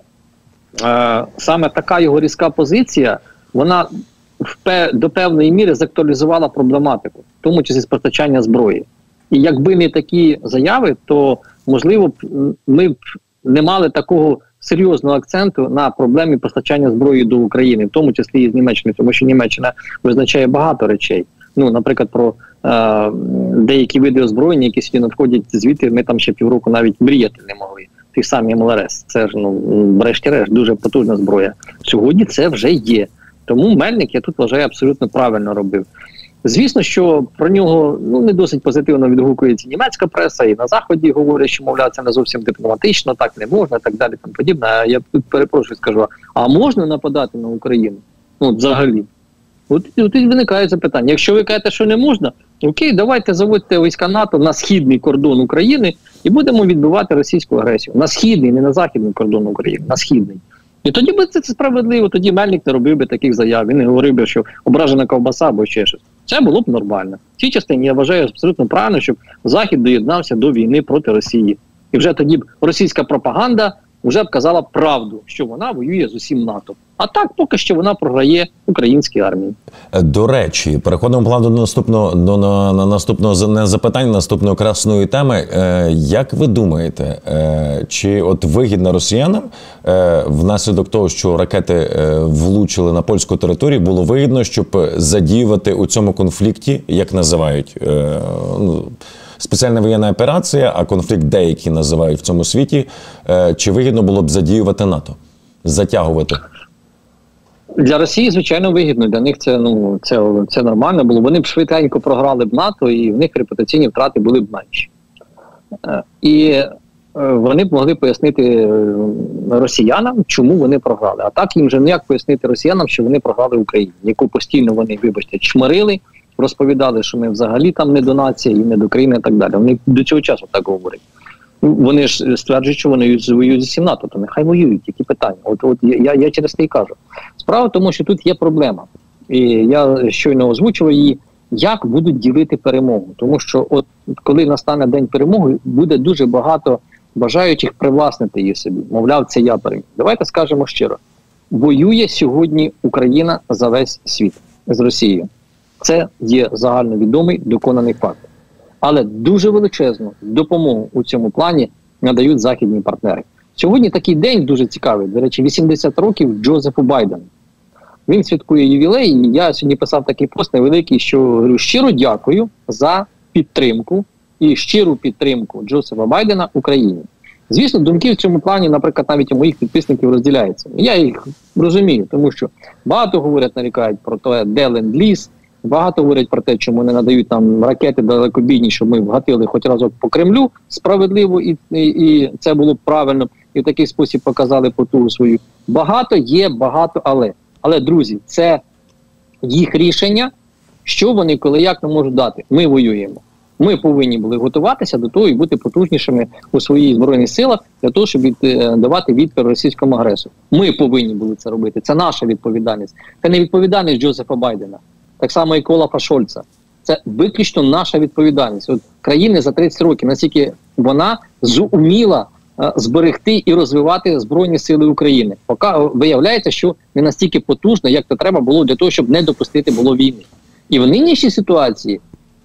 саме така його різка позиція, вона до певної міри закtualizувала проблематику, в тому числі з постачання зброї. І якби не такі заяви, то, можливо, ми б не мали такого серйозного акценту на проблемі постачання зброї до України, в тому числі і з Німеччини, тому що Німеччина визначає багато речей. Ну, наприклад, про деякі види озброєння, які сюди надходять звідти, ми там ще півроку навіть мріяти не могли. Ті самі МЛРС, це ж, врешті-решт, дуже потужна зброя. Сьогодні це вже є. Тому Мельник, я тут вважаю, абсолютно правильно робив. Звісно, що про нього не досить позитивно відгукується німецька преса, і на Заході говорять, що, мовляв, це не зовсім дипломатично, так не можна, так далі, там подібне. А я тут перепрошую скажу, а можна нападати на Україну? Взагалі. Тут виникає запитання. Якщо ви кажете, що не можна, окей, давайте заводьте війська НАТО на східний кордон України і будемо відбивати російську агресію. На східний, не на західний кордон України, на східний. І тоді би це справедливо, тоді Мельник не робив би таких заяв, він не говорив би, що ображена ковбаса або ще щось. Це було б нормально. В цій частині я вважаю абсолютно правильно, щоб Захід доєднався до війни проти Росії. І вже тоді б російська пропаганда вже б казала правду, що вона воює з усім НАТО. А так, поки що вона програє українській армії. До речі, переходимо плавно до наступного запитання, наступної красної теми. Як ви думаєте, чи от вигідно росіянам внаслідок того, що ракети влучили на польську територію, було вигідно, щоб задіювати у цьому конфлікті, як називають, спеціальна воєнна операція, а конфлікт деякі називають в цьому світі, чи вигідно було б задіювати НАТО, затягувати? Для Росії, звичайно, вигідно. Для них це нормально було. Вони б швиденько програли б НАТО, і в них репутаційні втрати були б менші. І вони б могли пояснити росіянам, чому вони програли. А так їм вже ніяк пояснити росіянам, що вони програли Україні, яку постійно вони, вибачте, чмирили, розповідали, що ми взагалі там не до нації, і не до країни і так далі. Вони до цього часу так говорять. Вони ж стверджують, що вони воюють з усім НАТО, то нехай воюють, які питання. Я через те й кажу. Справа в тому, що тут є проблема. І я щойно озвучував її, як будуть ділити перемогу. Тому що от коли настане день перемоги, буде дуже багато бажаючих привласнити її собі. Мовляв, це я переміг. Давайте скажемо щиро. Воює сьогодні Україна за весь світ з Росією. Це є загальновідомий, доконаний факт. Але дуже величезну допомогу у цьому плані надають західні партнери. Сьогодні такий день дуже цікавий. До речі, 80 років Джозефу Байдену. Він святкує ювілей, і я сьогодні писав такий пост невеликий, що говорю, щиро дякую за підтримку і щиру підтримку Джозефа Байдена Україні. Звісно, думки в цьому плані, наприклад, навіть у моїх підписників розділяються. Я їх розумію, тому що багато говорять, нарікають про те, де ленд-ліз, багато говорять про те, чому не надають нам ракети далекобійні, щоб ми вгатили хоч разок по Кремлю справедливо, і це було б правильно, і в такий спосіб показали потугу свою. Багато але. Але, друзі, це їх рішення, що вони коли як не можуть дати. Ми воюємо. Ми повинні були готуватися до того і бути потужнішими у своїх збройних силах для того, щоб давати відпір російському агресору. Ми повинні були це робити. Це наша відповідальність. Це не відповідальність Джозефа Байдена. Так само і Олафа Шольца. Це виключно наша відповідальність. От країни за 30 років, наскільки вона зуміла зберегти і розвивати Збройні Сили України. Поки виявляється, що не настільки потужно, як це треба було для того, щоб не допустити було війни. І в нинішній ситуації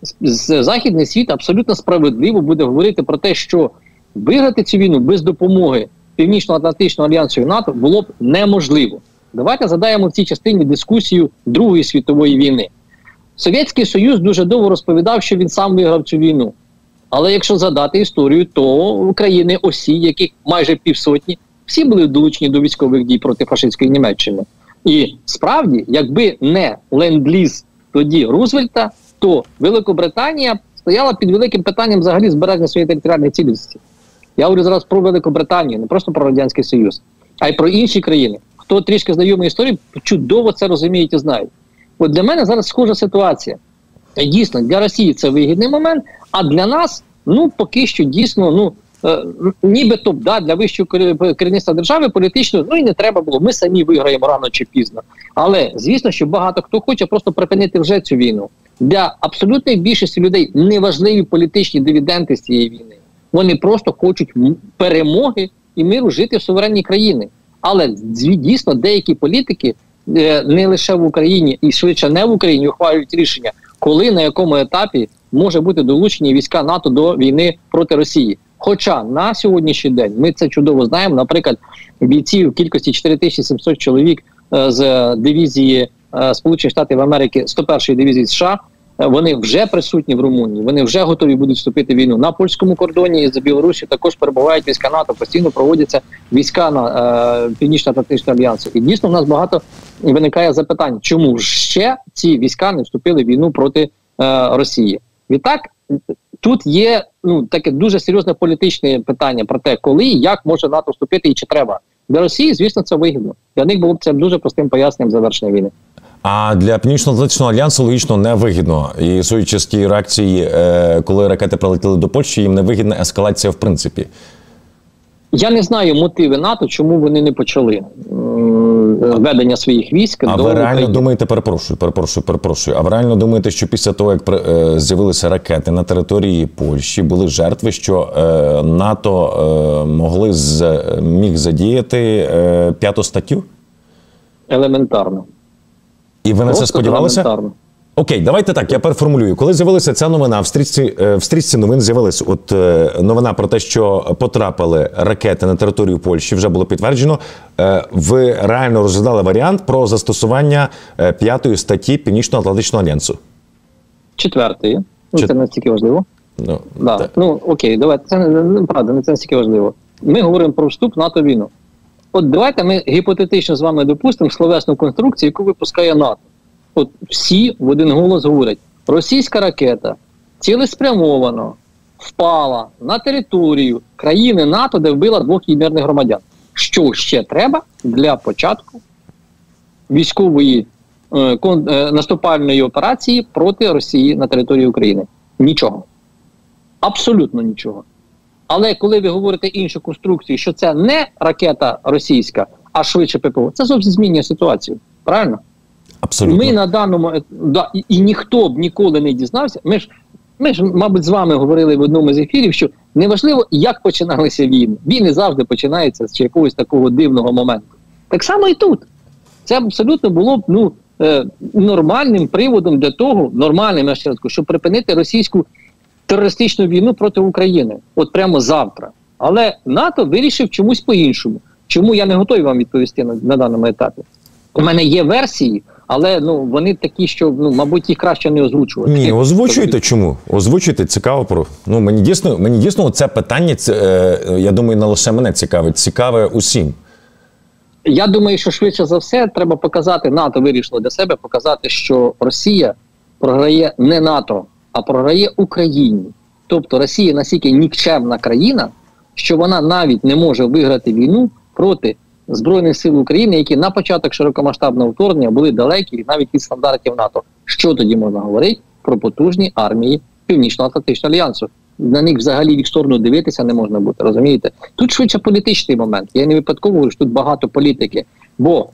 західний світ абсолютно справедливо буде говорити про те, що виграти цю війну без допомоги Північно-Атлантичного альянсу і НАТО було б неможливо. Давайте задаємо в цій частині дискусію Другої світової війни. Совєтський Союз дуже довго розповідав, що він сам виграв цю війну. Але якщо задати історію, то країни осі, яких майже півсотні, всі були долучені до військових дій проти фашистської Німеччини. І справді, якби не ленд-ліз тоді Рузвельта, то Великобританія стояла під великим питанням взагалі збереження своєї територіальної цілісності. Я говорю зараз про Великобританію, не просто про Радянський Союз, а й про інші країни. Хто трішки знайомий історії, чудово це розуміють і знають. От для мене зараз схожа ситуація. Дійсно, для Росії це вигідний момент, а для нас, поки що дійсно, нібито, для вищого керівництва держави політично, і не треба було, ми самі виграємо рано чи пізно. Але, звісно, що багато хто хоче просто припинити вже цю війну. Для абсолютної більшості людей неважливі політичні дивіденди з цієї війни. Вони просто хочуть перемоги і миру жити в суверенній країні. Але дійсно деякі політики не лише в Україні і швидше не в Україні ухвалюють рішення, коли, на якому етапі може бути долучені війська НАТО до війни проти Росії. Хоча на сьогоднішній день, ми це чудово знаємо, наприклад, бійці в кількості 4700 чоловік з дивізії Сполучених Штатів Америки, 101-ї дивізії США, вони вже присутні в Румунії, вони вже готові будуть вступити в війну. На польському кордоні і за Білорусі також перебувають війська НАТО, постійно проводяться війська на Північно-Атлантичного альянсу. І дійсно в нас багато виникає запитань, чому ж ще ці війська не вступили в війну проти Росії. Відтак, тут є таке дуже серйозне політичне питання про те, коли і як може НАТО вступити і чи треба Для Росії, звісно, це вигідно. Для них було б це дуже простим поясненням завершення війни. А для Північно-Атлантичного альянсу логічно невигідно. І судячи з тієї реакції, коли ракети прилетіли до Польщі, їм невигідна ескалація в принципі. Я не знаю мотиви НАТО, чому вони не почали введення своїх військ до України. А ви реально думаєте, перепрошую, а ви реально думаєте, що після того, як з'явилися ракети на території Польщі, були жертви, що НАТО міг задіяти 5-ту статтю? Елементарно. І ви на це сподівалися? Елементарно. Окей, давайте так, я переформулюю. Коли з'явилася ця новина, в стрічці новин з'явилась новина про те, що потрапили ракети на територію Польщі, вже було підтверджено. Ви реально розглядали варіант про застосування 5-ї статті Північно-Атлантичного альянсу? 4-ї. Це не стільки важливо. Окей, давайте. Це правда, не це настільки важливо. Ми говоримо про вступ в НАТО війну. От давайте ми гіпотетично з вами допустимо словесну конструкцію, яку випускає НАТО. От всі в один голос говорять, російська ракета цілеспрямовано впала на територію країни НАТО, де вбила 2 її мирних громадян. Що ще треба для початку військової наступальної операції проти Росії на території України? Нічого. Абсолютно нічого. Але коли ви говорите іншу конструкцію, що це не ракета російська, а швидше ППО, це зовсім змінює ситуацію. Правильно? Абсолютно. Ми на даному і ніхто б ніколи не дізнався. Ми ж, мабуть, з вами говорили в одному з ефірів, що неважливо, як починалися війни. Війни завжди починаються з якогось такого дивного моменту. Так само і тут. Це абсолютно було б нормальним приводом для того, нормальним, я ще раз кажу, щоб припинити російську терористичну війну проти України. От прямо завтра. Але НАТО вирішив чомусь по-іншому. Чому, я не готовий вам відповісти на даному етапі. У мене є версії, але вони такі, що, мабуть, їх краще не озвучувати. Ні, озвучуйте чому? Озвучуйте, цікаво. Мені дійсно це питання, я думаю, не лише мене цікаве усім. Я думаю, що швидше за все треба показати, НАТО вирішило для себе показати, що Росія програє не НАТО, а програє Україні. Тобто Росія настільки нікчемна країна, що вона навіть не може виграти війну проти Збройних сил України, які на початок широкомасштабного вторгнення були далекі навіть від стандартів НАТО. Що тоді можна говорити про потужні армії Північно-Атлантичного альянсу? На них взагалі в їх сторону дивитися не можна бути, розумієте? Тут швидше політичний момент. Я не випадково говорю, що тут багато політики. Бо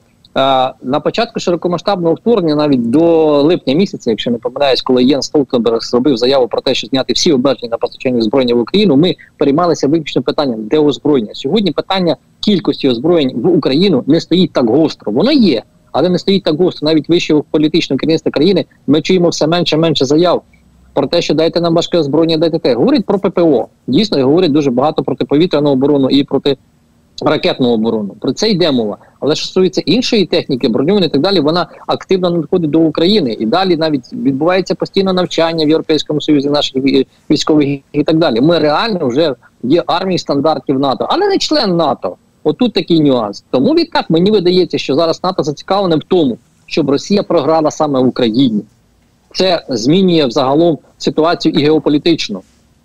на початку широкомасштабного вторгнення, навіть до липня місяця, якщо не помиляюсь, коли Єнс Столтенберг зробив заяву про те, що зняти всі обмеження на постачання озброєння в Україну, ми переймалися виключно питанням, де озброєння. Сьогодні питання кількості озброєнь в Україну не стоїть так гостро. Воно є, але не стоїть так гостро. Навіть вищого політичного керівництва країни ми чуємо все менше заяв про те, що дайте нам важке озброєння, дайте те. Говорять про ППО. Дійсно, говорять дуже багато про протиповітряну оборону і проти ракетну оборону. Про це йде мова. Але що стосується іншої техніки, броньованої і так далі, вона активно надходить до України. І далі навіть відбувається постійне навчання в Європейському Союзі наших військових і так далі. Ми реально вже є армії стандартів НАТО, але не член НАТО. Отут такий нюанс. Тому відтак мені видається, що зараз НАТО зацікавлене в тому, щоб Росія програла саме в Україні. Це змінює взагалом ситуацію і геополітичну.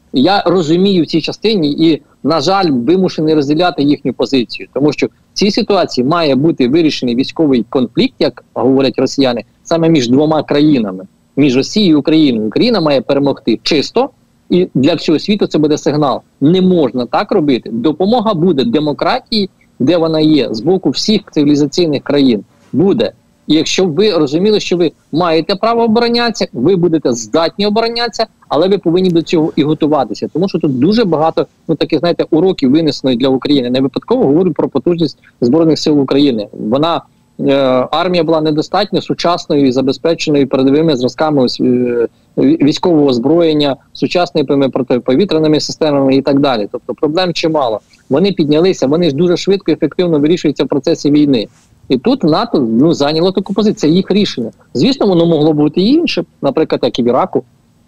Я розумію в цій частині і, на жаль, вимушений розділяти їхню позицію. Тому що в цій ситуації має бути вирішений військовий конфлікт, як говорять росіяни, саме між двома країнами. Між Росією і Україною. Україна має перемогти чисто, і для всього світу це буде сигнал. Не можна так робити. Допомога буде демократії, де вона є, з боку всіх цивілізаційних країн. Буде. І якщо ви розуміли, що ви маєте право оборонятися, ви будете здатні оборонятися, але ви повинні до цього і готуватися. Тому що тут дуже багато, таких, знаєте, уроків винесено для України. Не випадково говорю про потужність Збройних сил України. Вона, армія була недостатньо сучасною і забезпеченою передовими зразками військового озброєння, сучасними протиповітряними системами і так далі. Тобто проблем чимало. Вони піднялися, вони ж дуже швидко і ефективно вирішуються в процесі війни. І тут НАТО зайняло таку позицію, це їх рішення. Звісно, воно могло бути і інше, наприклад, як і в Іраку.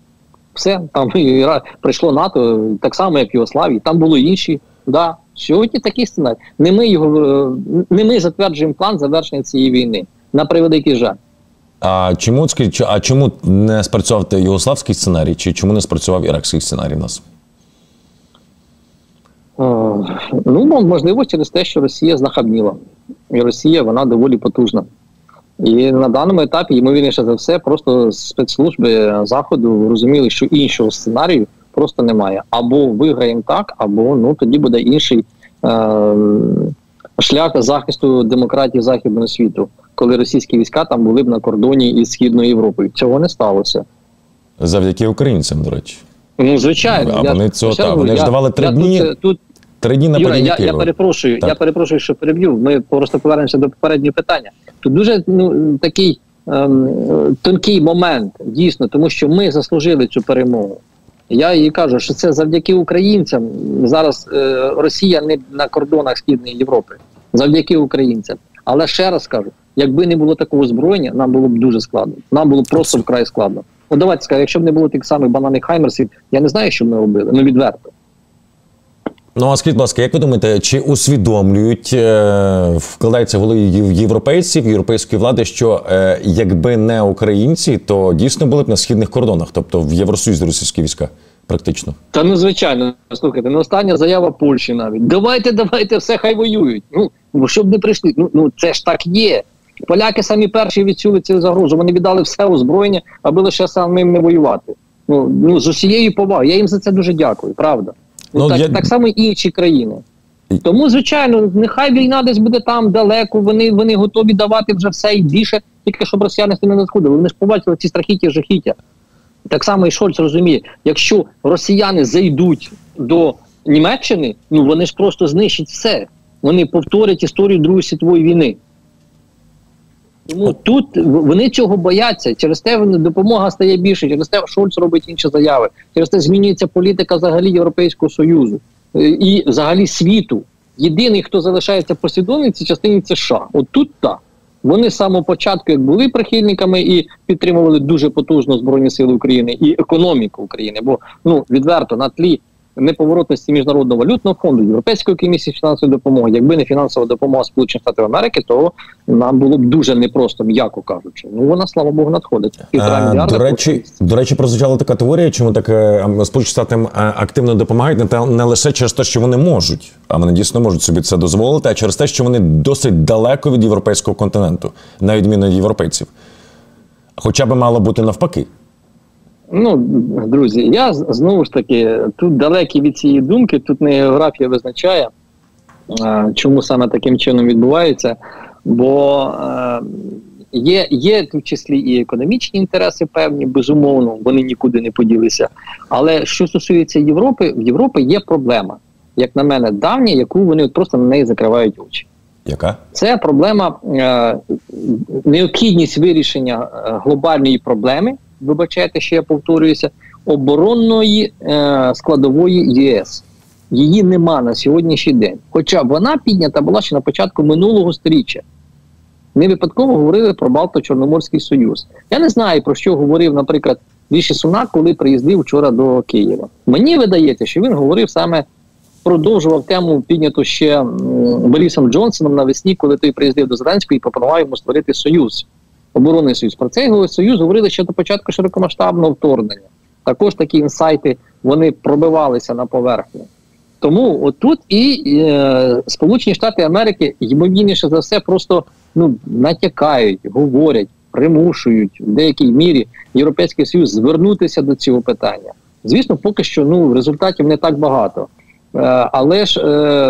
Все, там прийшло НАТО, так само, як в Югославії, там були інші. Да. Сьогодні такий сценарій. Не ми затверджуємо план завершення цієї війни, на превеликий жаль. А чому не спрацював югославський сценарій, чи чому не спрацював іракський сценарій в нас? Ну, можливо, через те, що Росія знахабніла. І Росія, вона доволі потужна. І на даному етапі, ймовірніше за все, просто спецслужби Заходу розуміли, що іншого сценарію просто немає. Або виграємо так, або ну тоді буде інший шлях захисту демократії Західного світу, коли російські війська там були б на кордоні із Східною Європою. Цього не сталося. Завдяки українцям, до речі. Ну, звичайно. А вони ж давали 3 дні. Три дні на Юра, я перепрошую, що переб'ю. Ми просто повернемося до попереднього питання. Тут дуже такий тонкий момент, дійсно, тому що ми заслужили цю перемогу. Я їй кажу, що це завдяки українцям. Зараз Росія не на кордонах Східної Європи. Завдяки українцям. Але ще раз кажу, якби не було такого озброєння, нам було б дуже складно. Нам було б просто вкрай складно. Ну давайте скажемо, якщо б не було тих самих бананих хаймерсів, я не знаю, що б ми робили. Ну відверто. Ну, а скажіть, будь ласка, як ви думаєте, чи усвідомлюють, вкладається в голові європейців, європейської влади, що якби не українці, то дійсно були б на східних кордонах, тобто в Євросоюзі російські війська, практично? Та ну, звичайно, слухайте, остання заява Польщі навіть. Давайте, все, хай воюють. Ну, щоб не прийшли. Ну, це ж так є. Поляки самі перші відчули цю загрозу, вони віддали все озброєння, аби лише самим не воювати. Ну, з усією повагою, я їм за це дуже дякую, правда. Так само і інші країни. Тому, звичайно, нехай війна десь буде там далеко, вони готові давати вже все і більше, тільки щоб росіяни не надходили. Вони ж побачили ці страхіття, жахіття. Так само і Шольц розуміє, якщо росіяни зайдуть до Німеччини, ну вони ж просто знищать все. Вони повторять історію Другої світової війни. Тому тут вони цього бояться, через те допомога стає більше, через те Шольц робить інші заяви, через те змінюється політика взагалі Європейського Союзу і взагалі світу. Єдиний, хто залишається послідовним в цій частині, це США. От тут так. Вони з самого початку, як були прихильниками і підтримували дуже потужно Збройні Сили України і економіку України, бо, ну, відверто, на тлі неповоротності Міжнародного валютного фонду, Європейської комісії фінансової допомоги, якби не фінансова допомога Сполучених Штатів Америки, то нам було б дуже непросто, м'яко кажучи. Ну, вона, слава Богу, надходить. 1,5 мільярда. До речі, прозвучала така теорія, чому так Сполучені Штати активно допомагають, не лише через те, що вони можуть, а вони дійсно можуть собі це дозволити, а через те, що вони досить далеко від європейського континенту, на відміну від європейців. Хоча б мало бути навпаки. Ну, друзі, я знову ж таки, тут далекий від цієї думки, тут не географія визначає, чому саме таким чином відбувається, бо є в числі і економічні інтереси певні, безумовно, вони нікуди не поділися. Але що стосується Європи, в Європі є проблема, як на мене, давня, яку вони просто на неї закривають очі. Яка? Це проблема, необхідність вирішення глобальної проблеми, вибачайте, що я повторююся, оборонної складової ЄС. Її нема на сьогоднішній день. Хоча вона піднята була ще на початку минулого сторіччя. Не випадково говорили про Балто-Чорноморський Союз. Я не знаю, про що говорив, наприклад, Ріші Сунак, коли приїздив вчора до Києва. Мені видається, що він говорив саме, продовжував тему, підняту ще Борисом Джонсоном навесні, коли той приїздив до Зеленського і пропонував йому створити союз. Оборонний союз. Про цей союз говорили ще до початку широкомасштабного вторгнення. Також такі інсайти, вони пробивалися на поверхню. Тому отут і Сполучені Штати Америки, ймовірніше за все, просто натякають, говорять, примушують в деякій мірі Європейський Союз звернутися до цього питання. Звісно, поки що результатів не так багато. Але ж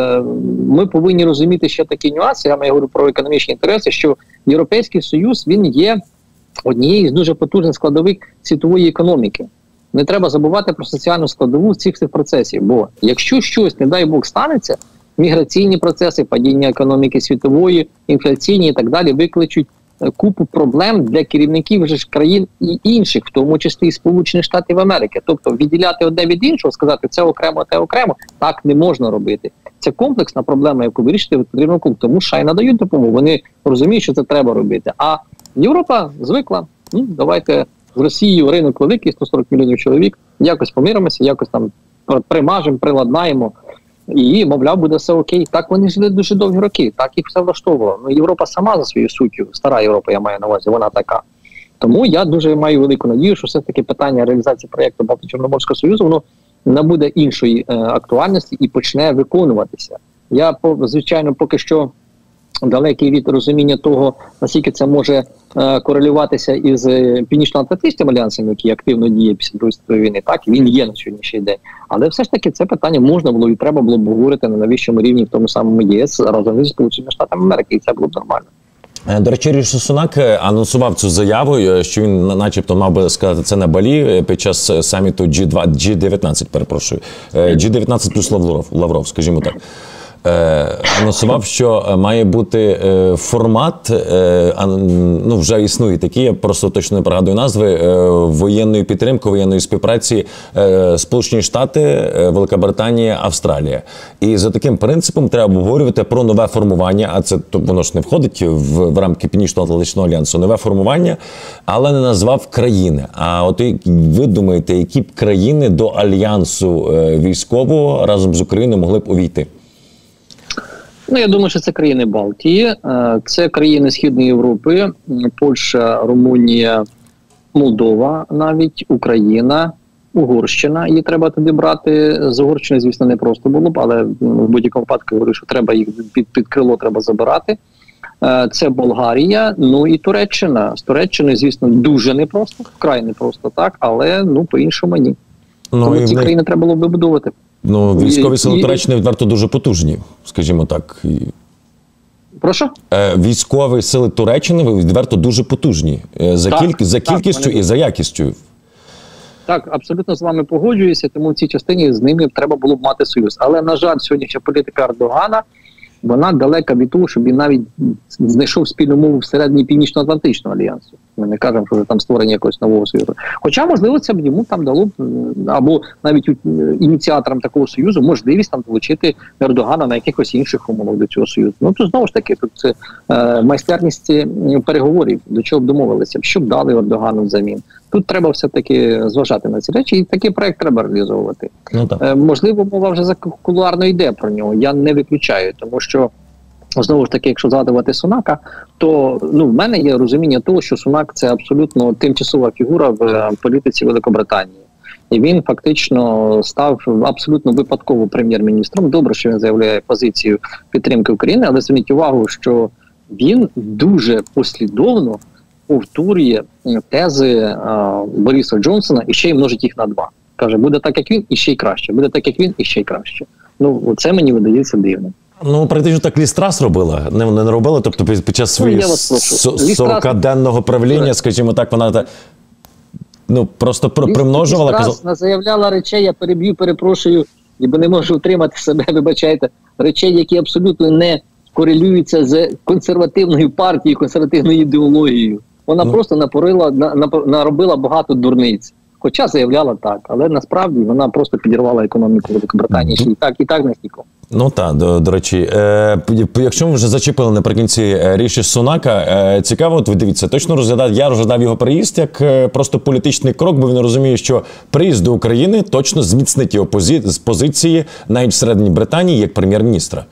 ми повинні розуміти ще такі нюанси, я говорю про економічні інтереси, що Європейський Союз, він є однією з дуже потужних складових світової економіки. Не треба забувати про соціальну складову цих процесів, бо якщо щось, не дай Бог, станеться, міграційні процеси, падіння економіки світової, інфляційні і так далі, викличуть купу проблем для керівників вже ж країн і інших, в тому числі і Сполучених Штатів Америки. Тобто відділяти одне від іншого, сказати це окремо, те окремо, так не можна робити. Це комплексна проблема, яку вирішити потрібно, тому що й надають допомогу. Вони розуміють, що це треба робити. А Європа звикла, давайте з Росією ринок великий, 140 мільйонів чоловік, якось помиримося, якось там примажемо, приладнаємо, і, мовляв, буде все окей. Так вони жили дуже довгі роки, так їх все влаштовувало. Європа сама за своєю суттю, стара Європа, я маю на увазі, вона така. Тому я дуже маю велику надію, що все-таки питання реалізації проєкту Балто-Чорноморського Союзу, воно набуде іншої актуальності і почне виконуватися. Я, звичайно, поки що далекий від розуміння того, наскільки це може корелюватися із Північно-Атлантичним альянсом, який активно діє після Другої світової війни. Так, він є на сьогоднішній день. Але все ж таки це питання можна було і треба було б говорити на найвищому рівні в тому самому ЄС разом зі Сполученими Штатами Америки, і це було б нормально. До речі, Ріші Сунак анонсував цю заяву, що він начебто мав би сказати це на Балі під час саміту G19, перепрошую. G19 плюс Лавров, скажімо так. Анонсував, що має бути формат, ну вже існує такий, я просто точно не пригадую назви, воєнної підтримки, воєнної співпраці Сполучені Штати, Велика Британія, Австралія. І за таким принципом треба обговорювати про нове формування, а це воно ж не входить в рамки Північно-Атлантичного альянсу, нове формування, але не назвав країни. А от ви думаєте, які б країни до альянсу військового разом з Україною могли б увійти? Ну, я думаю, що це країни Балтії, це країни Східної Європи, Польща, Румунія, Молдова навіть, Україна, Угорщина. Її треба туди брати. З Угорщини, звісно, не просто було б, але в будь-якому випадку говорю, що треба їх під крило треба забирати. Це Болгарія, ну і Туреччина. З Туреччиною, звісно, дуже непросто, вкрай непросто так, але ну по-іншому ні. Тому ці країни треба було вибудовувати. Ну, військові сили Туреччини відверто дуже потужні, скажімо так. Прошу? Військові сили Туреччини відверто дуже потужні. За кількістю і за якістю. Так, абсолютно з вами погоджуюся, тому в цій частині з ними треба було б мати союз. Але, на жаль, сьогоднішня політика Ердогана, вона далека від того, щоб він навіть знайшов спільну мову всередині Північно-Атлантичного альянсу. Ми не кажемо, що вже там створення якогось нового союзу. Хоча, можливо, це б йому там дало б, або навіть ініціаторам такого союзу, можливість там долучити Ердогана на якихось інших умовах до цього союзу. Ну, то знову ж таки, тут це майстерність переговорів, до чого б домовилися, що б дали Ердогану взамін. Тут треба все-таки зважати на ці речі, і такий проект треба реалізовувати. Ну, можливо, мова вже кулуарно йде про нього, я не виключаю, тому що знову ж таки, якщо згадувати Сунака, то в мене є розуміння того, що Сунак – це абсолютно тимчасова фігура в політиці Великобританії. І він фактично став абсолютно випадково прем'єр-міністром. Добре, що він заявляє позицію підтримки України, але зверніть увагу, що він дуже послідовно повторює тези Бориса Джонсона і ще й множить їх на 2. Каже, буде так, як він, і ще й краще. Буде так, як він, і ще й краще. Ну, це мені видається дивним. Ну, практично так Лі Страс робила, не робила, тобто під час своєї 40-денного правління, скажімо так, вона просто примножувала. Лі Страс заявляла речей, я перепрошую, бо не можу утримати себе, вибачайте, речей, які абсолютно не корелюються з консервативною партією, консервативною ідеологією. Вона просто наробила багато дурниць. Хоча заявляла так, але насправді вона просто підірвала економіку Великобританії. І так не стікло. Ну так, до речі, якщо ми вже зачепили наприкінці Ріші Сунака, цікаво, от ви дивіться, точно я розглядав його приїзд як просто політичний крок, бо він розуміє, що приїзд до України точно зміцнить його з позиції навіть всередині Британії як прем'єр-міністра.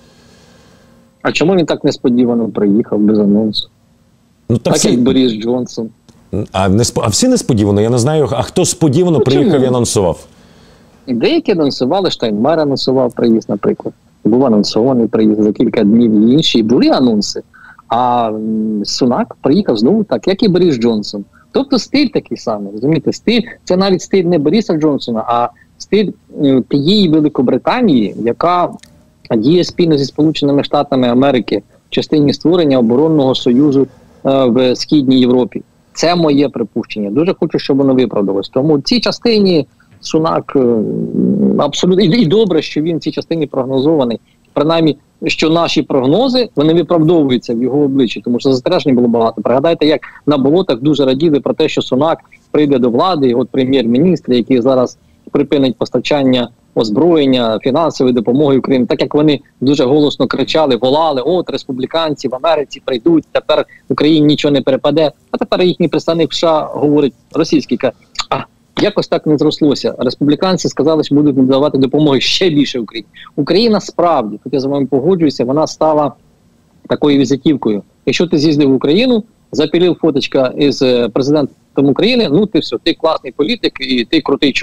А чому він так несподівано приїхав без анонсу? Так як Борис Джонсон. А всі несподівано? Я не знаю, а хто сподівано приїхав і анонсував? Деякі анонсували, Штайнмайєр анонсував приїзд, наприклад. Був анонсований приїзд за кілька днів, і інші були анонси. А Сунак приїхав знову так, як і Борис Джонсон. Тобто стиль такий самий, розумієте? Стиль, це навіть стиль не Бориса Джонсона, а стиль тієї Великобританії, яка діє спільно зі Сполученими Штатами Америки в частині створення оборонного союзу в Східній Європі. Це моє припущення. Дуже хочу, щоб воно виправдалось. Тому в цій частині Сунак абсолютно і добре, що він в цій частині прогнозований. Принаймні, що наші прогнози, вони виправдовуються в його обличчі, тому що застережень було багато. Пригадайте, як на болотах дуже раділи про те, що Сунак прийде до влади, от прем'єр-міністр, який зараз припинить постачання озброєння, фінансової допомоги Україні, так як вони дуже голосно кричали, волали, от республіканці в Америці прийдуть, тепер Україні нічого не перепаде. А тепер їхній представник США говорить російський, якось так не зрослося. Республіканці сказали, що будуть надавати допомоги ще більше Україні. Україна справді, тут я з вами погоджуюся, вона стала такою візитівкою. Якщо ти з'їздив в Україну, запілив фоточка із президентом України, ти все, ти класний політик і ти крутий чувак,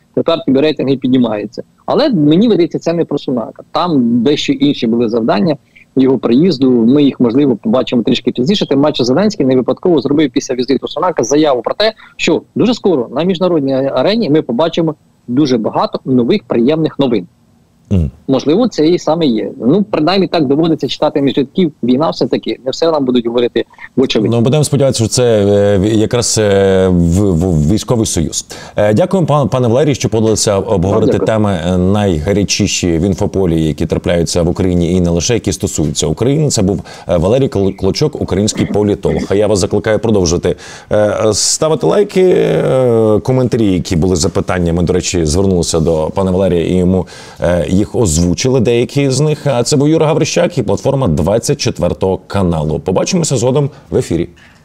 тепер тобі рейтинги піднімаються. Але мені видається, це не про Сунака. Там дещо інші були завдання його приїзду. Ми їх, можливо, побачимо трішки пізніше. Тим паче Зеленський не випадково зробив після візиту Сунака заяву про те, що дуже скоро на міжнародній арені ми побачимо дуже багато нових приємних новин. Можливо, це і саме є. Ну, принаймні так доводиться читати між рядків. Війна все-таки, не все нам будуть говорити вочевидь. Ну, будемо сподіватися, що це якраз в військовий союз. Дякуємо, пане Валерій, що подалися обговорити теми найгарячіші в інфополі, які трапляються в Україні і не лише, які стосуються України. Це був Валерій Клочок, український політолог. А я вас закликаю продовжити ставити лайки, коментарі, які були запитаннями. До речі, звернулися до пана Валерія і йому їх озвучили, деякі з них. А це був Юра Гаврищак і платформа 24 каналу. Побачимося згодом в ефірі.